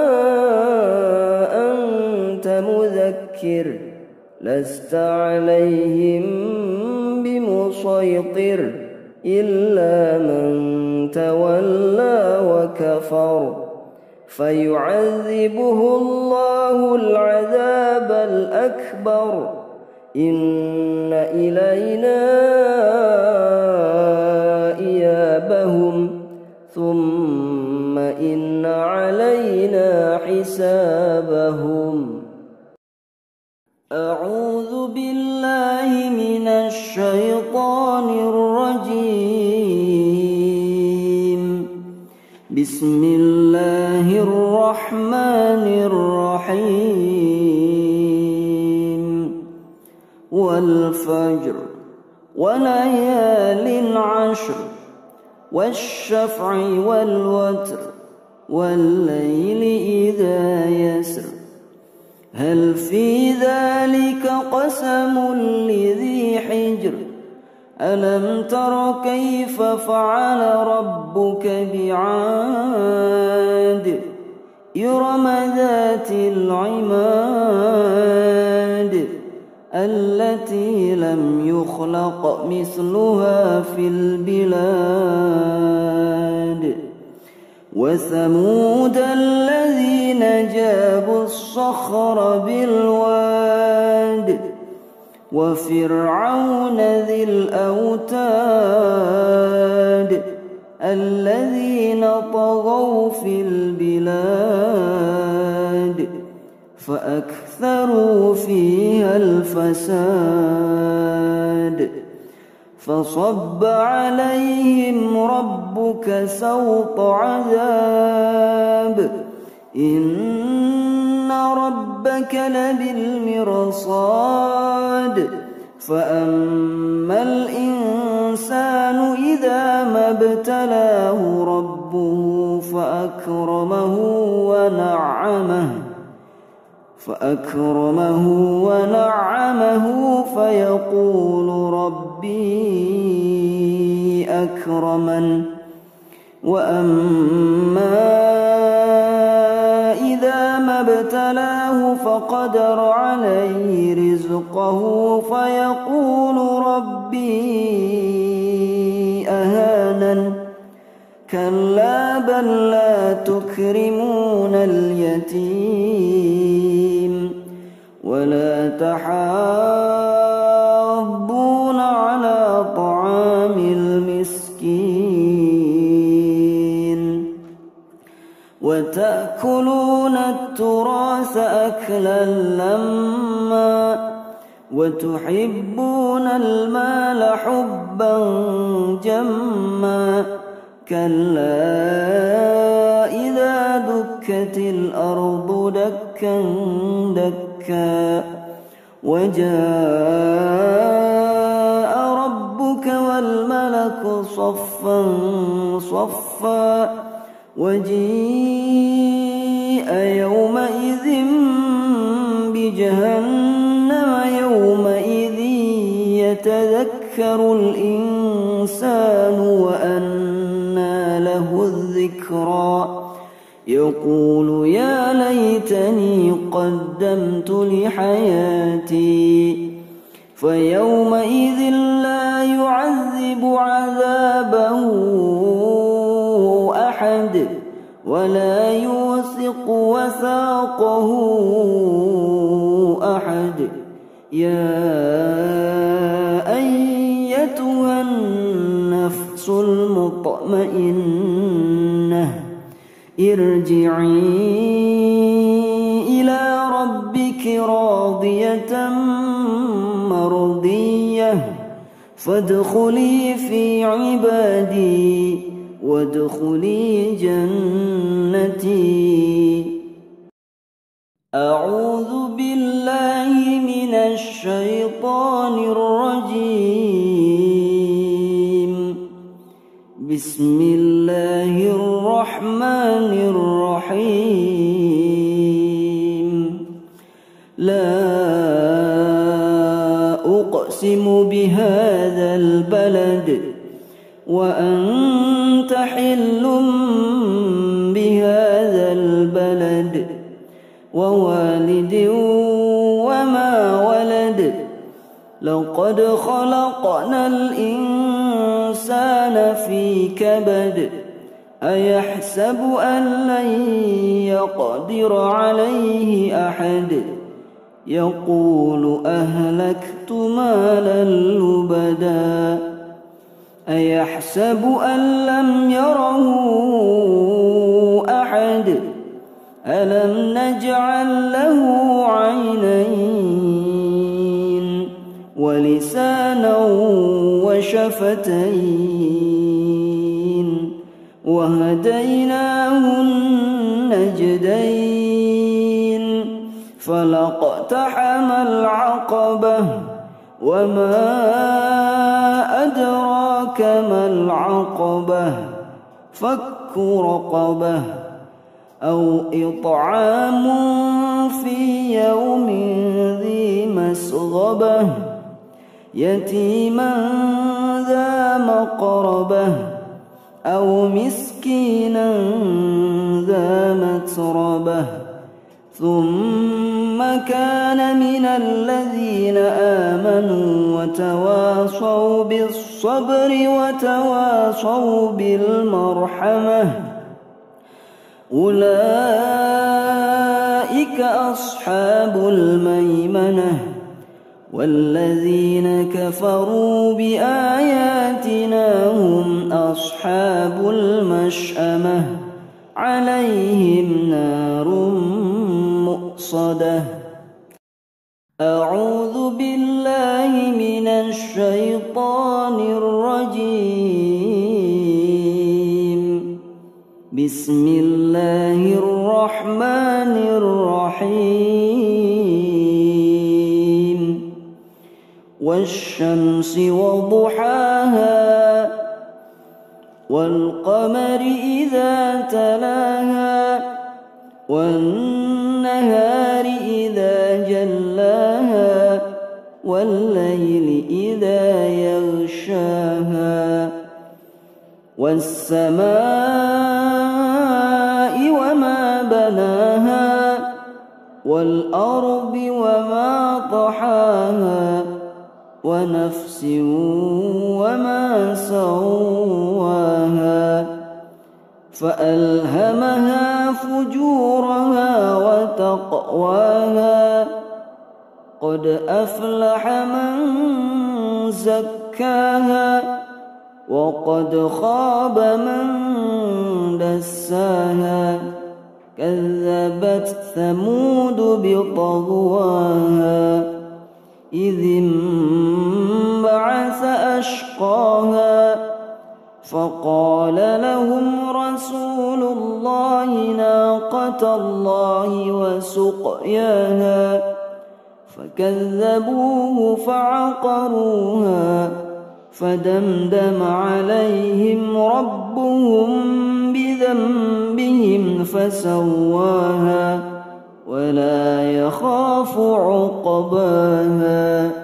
أنت مذكر لست عليهم بمسيطر إلا من تولى وكفر فيعذبه الله العذاب الأكبر إن إلينا إيابهم ثم إن علينا حسابهم. أعوذ بالله من الشيطان الرجيم. بسم الله الرحمن الرحيم. والفجر وليال عشر والشفع والوتر والليل إذا يسر هل في ذلك قسم لذي حجر ألم تر كيف فعل ربك بعاد إرم ذات العماد التي لم يخلق مثلها في البلاد وثمود الذين جابوا الصخر بالواد وفرعون ذي الأوتاد الذين طغوا في البلاد فأكثروا فيها الفساد فصب عليهم ربك سوط عذاب إن ربك لبالمرصاد فأما الإنسان إذا ما ابتلاه ربه فأكرمه ونعمه فيقول ربي أكرمن وأما إذا ما ابتلاه فقدر عليه رزقه فيقول ربي أهانن كلا بل لا تكرمون اليتيم ولا تحاضون على طعام المسكين وتأكلون التراث أكلا لما وتحبون المال حبا جما كلا إذا دكت الأرض دكا دكا وجاء ربك والملك صفا صفا وجيء يومئذ بجهنم يومئذ يتذكر الإنسان وأنى له الذكرى يقول يا ليتني قدمت لحياتي فيومئذ لا يعذب عذابه أحد ولا يوثق وثاقه أحد يا أيتها النفس المطمئنة ارجعي إلى ربك راضية مرضية فادخلي في عبادي وادخلي جنتي. أعوذ بالله من الشيطان الرجيم. بسم الله الرحمن الرحيم. لا أقسم بهذا البلد وأنت حل بهذا البلد ووالد وما ولد لقد خلقنا الإنسان في كبد أيحسب أن لن يقدر عليه أحد يقول أهلكت مالا لبدا أيحسب أن لم يره أحد ألم نجعل له عينين ولسانا وشفتين وهديناه النجدين فلاقتحم العقبة وما أدراك ما العقبة فك رقبة أو إطعام في يوم ذي مسغبة يتيما ذا مقربة أو مسكينا ذا متربة ثم كان من الذين آمنوا وتواصوا بالصبر وتواصوا بالمرحمة أولئك أصحاب الميمنة والذين كفروا بآياتنا هم أصحاب المشأمة عليهم نار مؤصدة. أعوذ بالله من الشيطان الرجيم. بسم الله الرحمن الرحيم. والشمس وضحاها والقمر إذا تلاها والنهار إذا جلاها والليل إذا يغشاها والسماء وما بناها والأرض وما طحاها ونفس وما سواها فألهمها فجورها وتقواها قد أفلح من زكاها وقد خاب من دساها كذبت ثمود بطغواها إذ انبعث أشقاها فقال لهم رسول الله ناقة الله وسقياها فكذبوه فعقروها فدمدم عليهم ربهم بذنبهم فسواها ولا يخاف عقباها.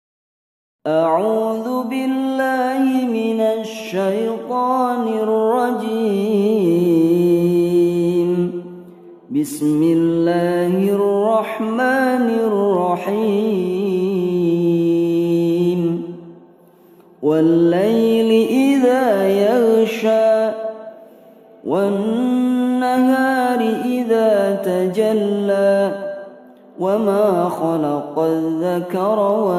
أعوذ بالله من الشيطان الرجيم. بسم الله الرحمن الرحيم. والليل إذا يغشى والنهار إذا تجلى وما خلق الذكر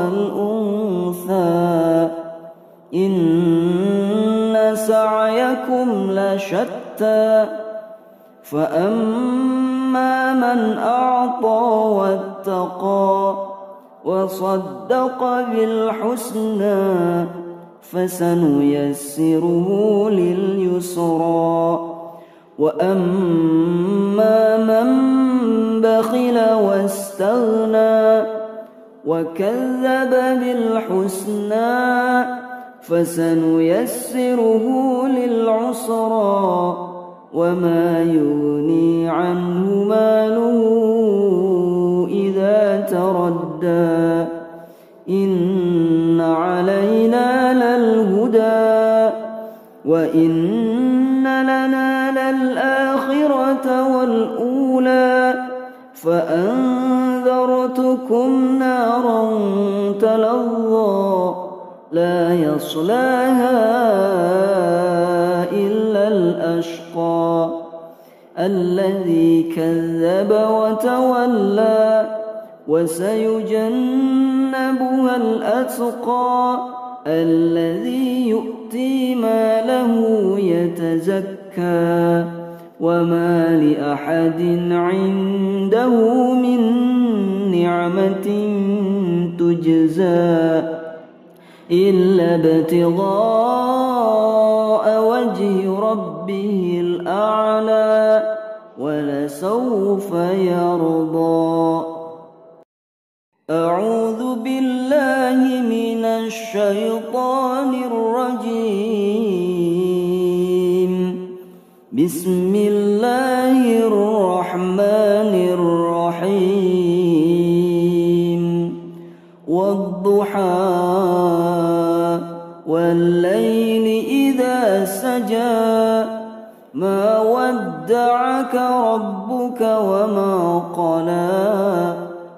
والأنثى إن سعيكم لشتى فأما من أعطى واتقى وصدق بالحسنى فسنيسره لليسرى وأما من بخل واستغنى وكذب بالحسنى فسنيسره للعسرى وما يغني عنه ماله إذا تردى إن علينا للهدى وإن لنا للآخرة والأولى فأنذرتكم نارا تلظى لا يصلاها إلا الأشقى الذي كذب وتولى وسيجنبها الأتقى الذي يؤتي ماله يتزكى وما لأحد عنده من نعمة تجزى إلا ابتغاء وجه ربه الأعلى ولسوف يرضى. أعوذ بالله من الشيطان الرجيم. بسم الله الرحمن الرحيم. والضحى والليل إذا سجى ما ودعك ربك وما قلى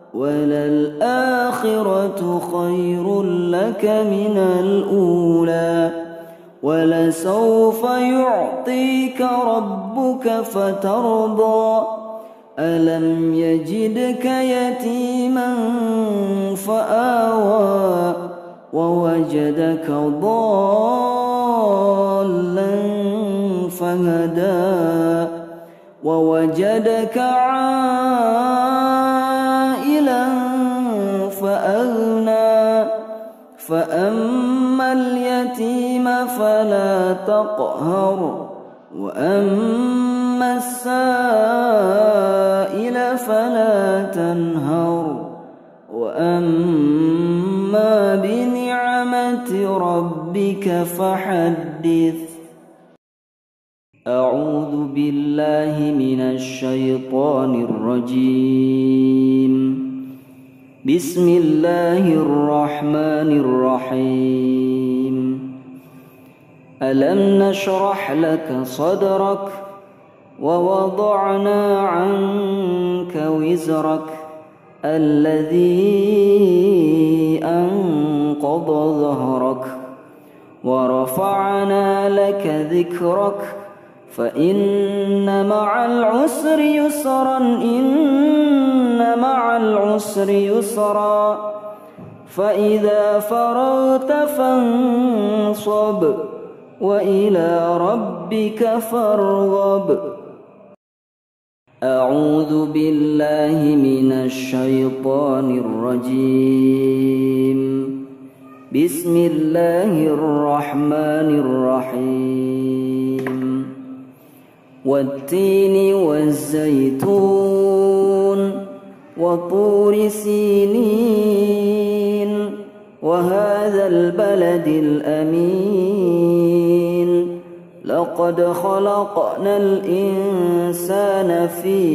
وللآخرة خير لك من الأولى ولسوف يعطيك ربك فترضى ألم يجدك يتيما فآوى ووجدك ضالا فهدى ووجدك عائلا فأغنى فأما اليتيم فلا تقهر وأما السائل فلا تنهر وأما بنعمة ربك فحدث. أعوذ بالله من الشيطان الرجيم. بسم الله الرحمن الرحيم. ألم نشرح لك صدرك ووضعنا عنك وزرك الذي أنقض ظهرك ورفعنا لك ذكرك فإن مع العسر يسرا إن مع العسر يسرا فإذا فرغت فانصب وإلى ربك فارغب. أعوذ بالله من الشيطان الرجيم. بسم الله الرحمن الرحيم. والتين والزيتون وطور سينين وهذا البلد الأمين لقد خلقنا الإنسان في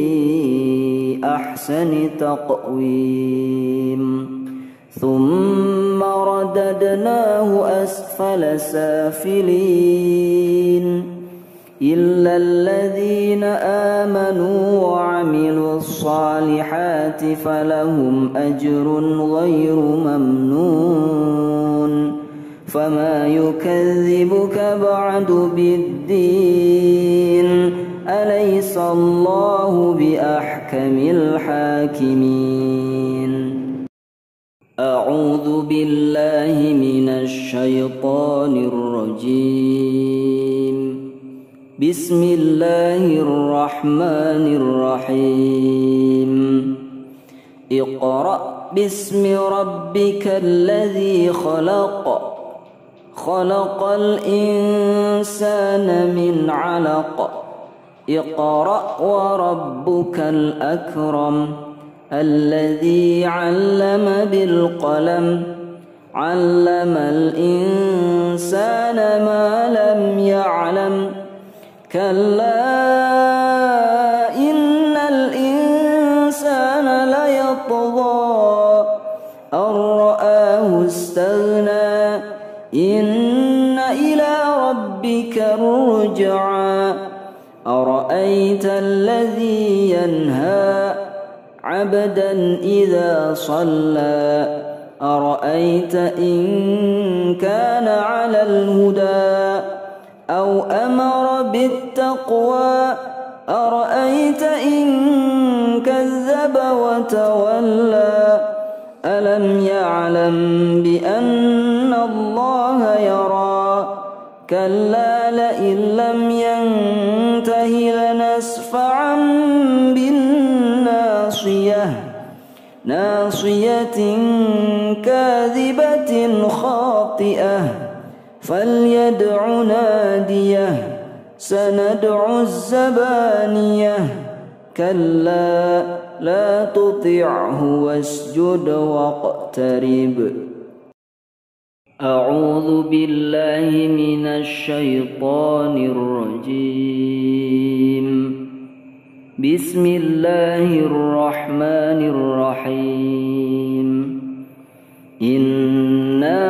أحسن تقويم ثم رددناه أسفل سافلين إلا الذين آمنوا وعملوا الصالحات فلهم أجر غير ممنون فما يكذبك بعد بالدين أليس الله بأحكم الحاكمين. أعوذ بالله من الشيطان الرجيم. بسم الله الرحمن الرحيم. اقرأ باسم ربك الذي خلق خلق الإنسان من علق اقرأ وربك الأكرم الذي علم بالقلم علم الإنسان ما لم يعلم كلا إن الإنسان ليطغى أن رآه استغنى إن إلى ربك الرجعى أرأيت الذي ينهى عبدا إذا صلى أرأيت إن كان على الهدى أو أمر بالتقوى أرأيت إن كذب وتولى ألم يعلم بأن الله يرى كلا لئن لم ينته تسفعا بالناصية ناصية كاذبة خاطئة فليدع ناديه سندع الزبانية كلا لا تطعه واسجد واقترب. أعوذ بالله من الشيطان الرجيم. بسم الله الرحمن الرحيم. إنا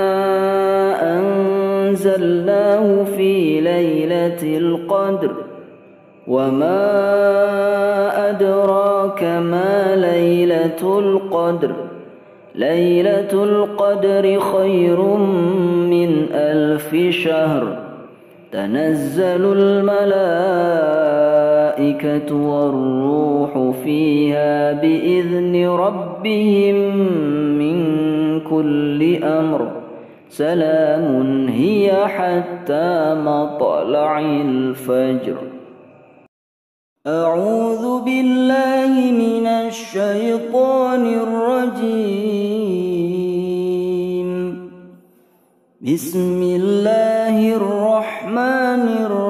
أنزلناه في ليلة القدر وما أدراك ما ليلة القدر ليلة القدر خير من 1000 شهر تنزل الملائكة والروح فيها بإذن ربهم من كل أمر سلام هي حتى مطلع الفجر. أعوذ بالله من الشيطان الرجيم. بسم الله الرحمن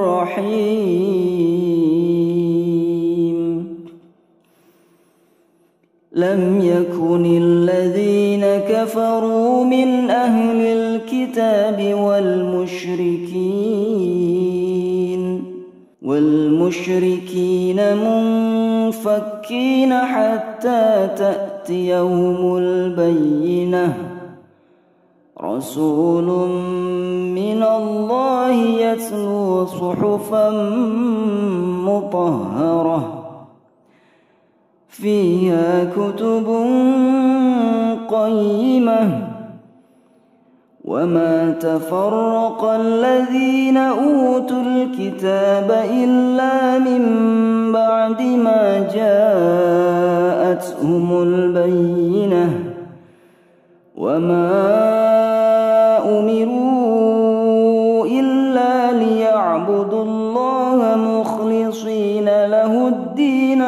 الرحيم. لم يكن الذين كفروا من أهل الكتاب والمشركين منفكين حتى تأتيهم البينة. رسول من الله يتلو صحفا مطهرة فيها كتب قيمة وما تفرق الذين أوتوا الكتاب إلا من بعد ما جاءتهم البينة وما أمروا إلا ليعبدوا الله مخلصين له الدين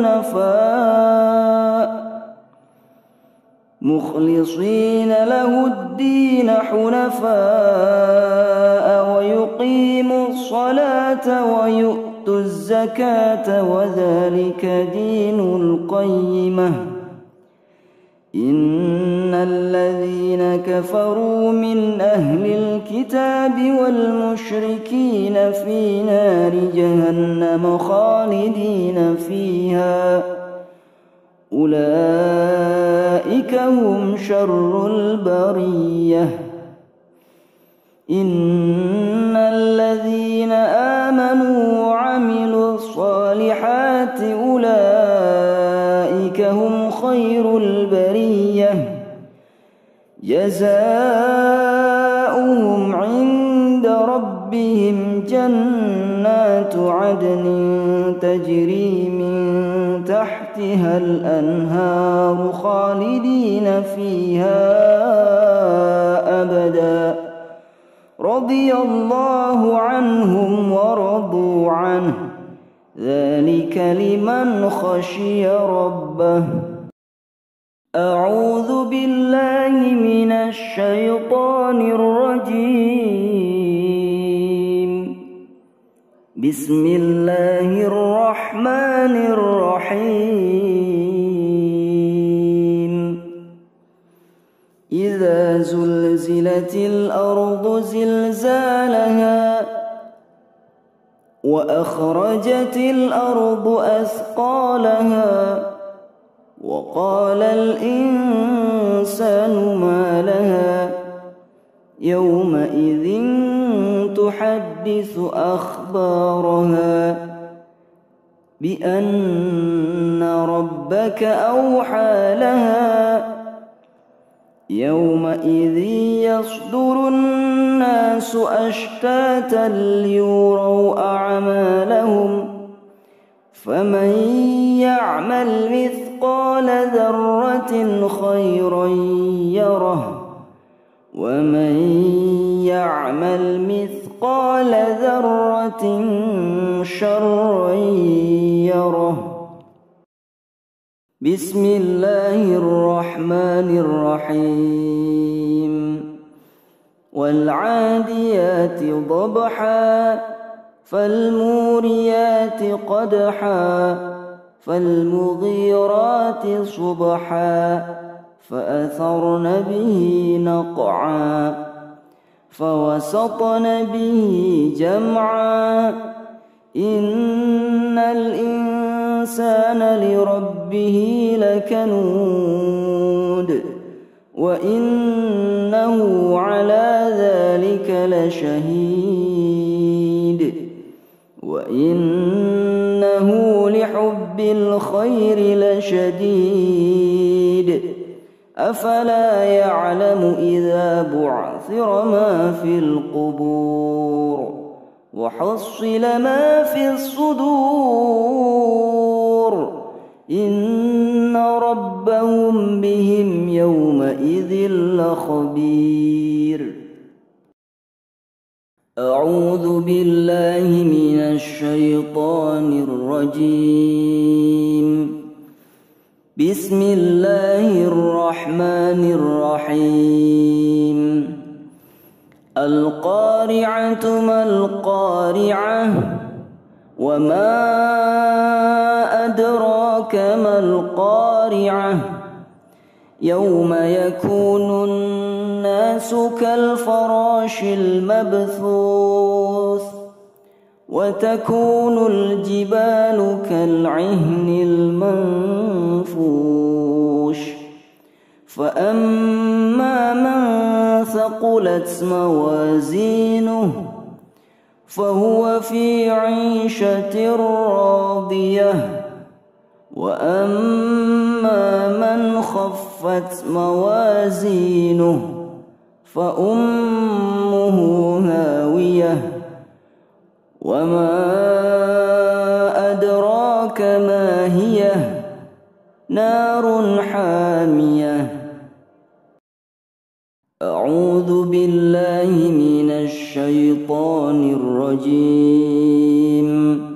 حنفاء ويقيموا الصلاة ويؤتوا الزكاة وذلك دين القيمة. إن الذين كفروا من أهل الكتاب والمشركين في نار جهنم خالدين فيها أولئك هم شر البرية. إن الذين آمنوا وعملوا الصالحات أولئك هم خير البرية جزاؤهم عند ربهم جنات عدن تجري من تحتها الأنهار خالدين فيها أبدا رضي الله عنهم ورضوا عنه ذلك لمن خشي ربه. أعوذ بالله من الشيطان الرجيم. بسم الله الرحمن الرحيم. إذا زلزلت الأرض زلزالها وأخرجت الأرض أثقالها وقال الإنسان ما لها يومئذ تحدث أخبارها بأن ربك أوحى لها يومئذ يصدر الناس أشتاتا ليروا أعمالهم فمن يعمل مثقال ذرة خيرا يره ومن يعمل مثقال مثقال ذرة شرا يره. بسم الله الرحمن الرحيم. والعاديات ضبحا فالموريات قدحا فالمغيرات صبحا فأثرن به نقعا فوسطن به جمعا إن الإنسان لربه لكنود وإنه على ذلك لشهيد وإنه لحب الخير لشديد أفلا يعلم إذا بعثر ما في القبور وحصل ما في الصدور إن ربهم بهم يومئذ لخبير. أعوذ بالله من الشيطان الرجيم. بسم الله الرحمن الرحيم. القارعة ما القارعة وما أدراك ما القارعة يوم يكون الناس كالفراش المبثوث وتكون الجبال كالعهن المنفوش فأما من ثقلت موازينه فهو في عيشة راضية وأما من خفت موازينه فأمه هاوية وما أدراك ما هي نار حامية. أعوذ بالله من الشيطان الرجيم.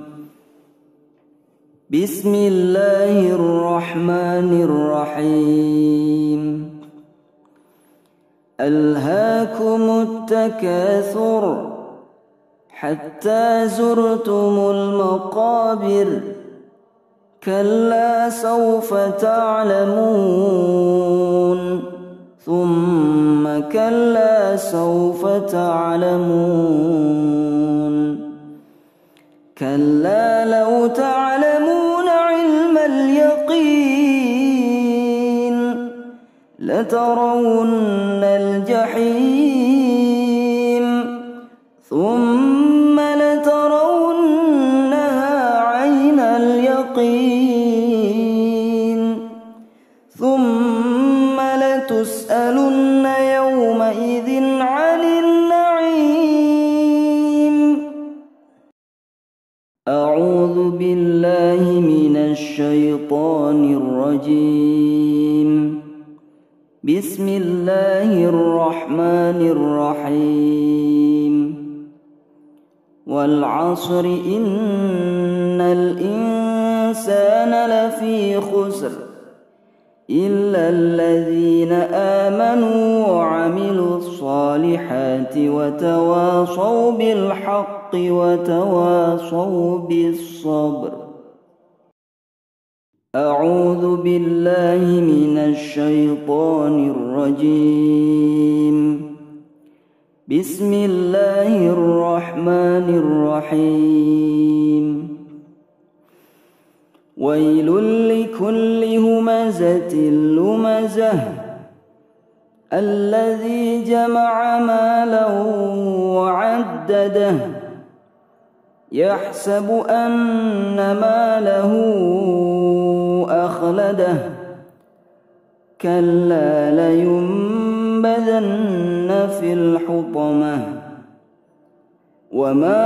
بسم الله الرحمن الرحيم. ألهاكم التكاثر حتى زرتم المقابر كلا سوف تعلمون ثم كلا سوف تعلمون كلا لو تعلمون علم اليقين لترون الجحيم ثم لترونها عين اليقين ثم لتسألن يومئذ عن النعيم. أعوذ بالله من الشيطان الرجيم. بسم الله الرحمن الرحيم. والعصر إن الإنسان لفي خسر إلا الذين آمنوا وعملوا الصالحات وتواصوا بالحق وتواصوا بالصبر. أعوذ بالله من الشيطان الرجيم. بسم الله الرحمن الرحيم. ويل لكل همزة لمزة الذي جمع مالا وعدده يحسب أن ماله أخلده كلا لينبذن في الحطمة وما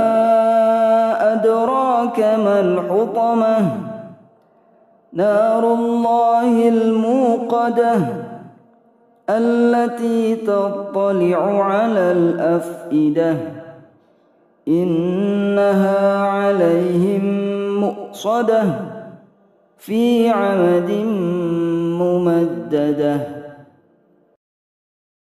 أدراك ما الحطمة نار الله الموقدة التي تطلع على الأفئدة إنها عليهم مؤصدة في عمد ممددة.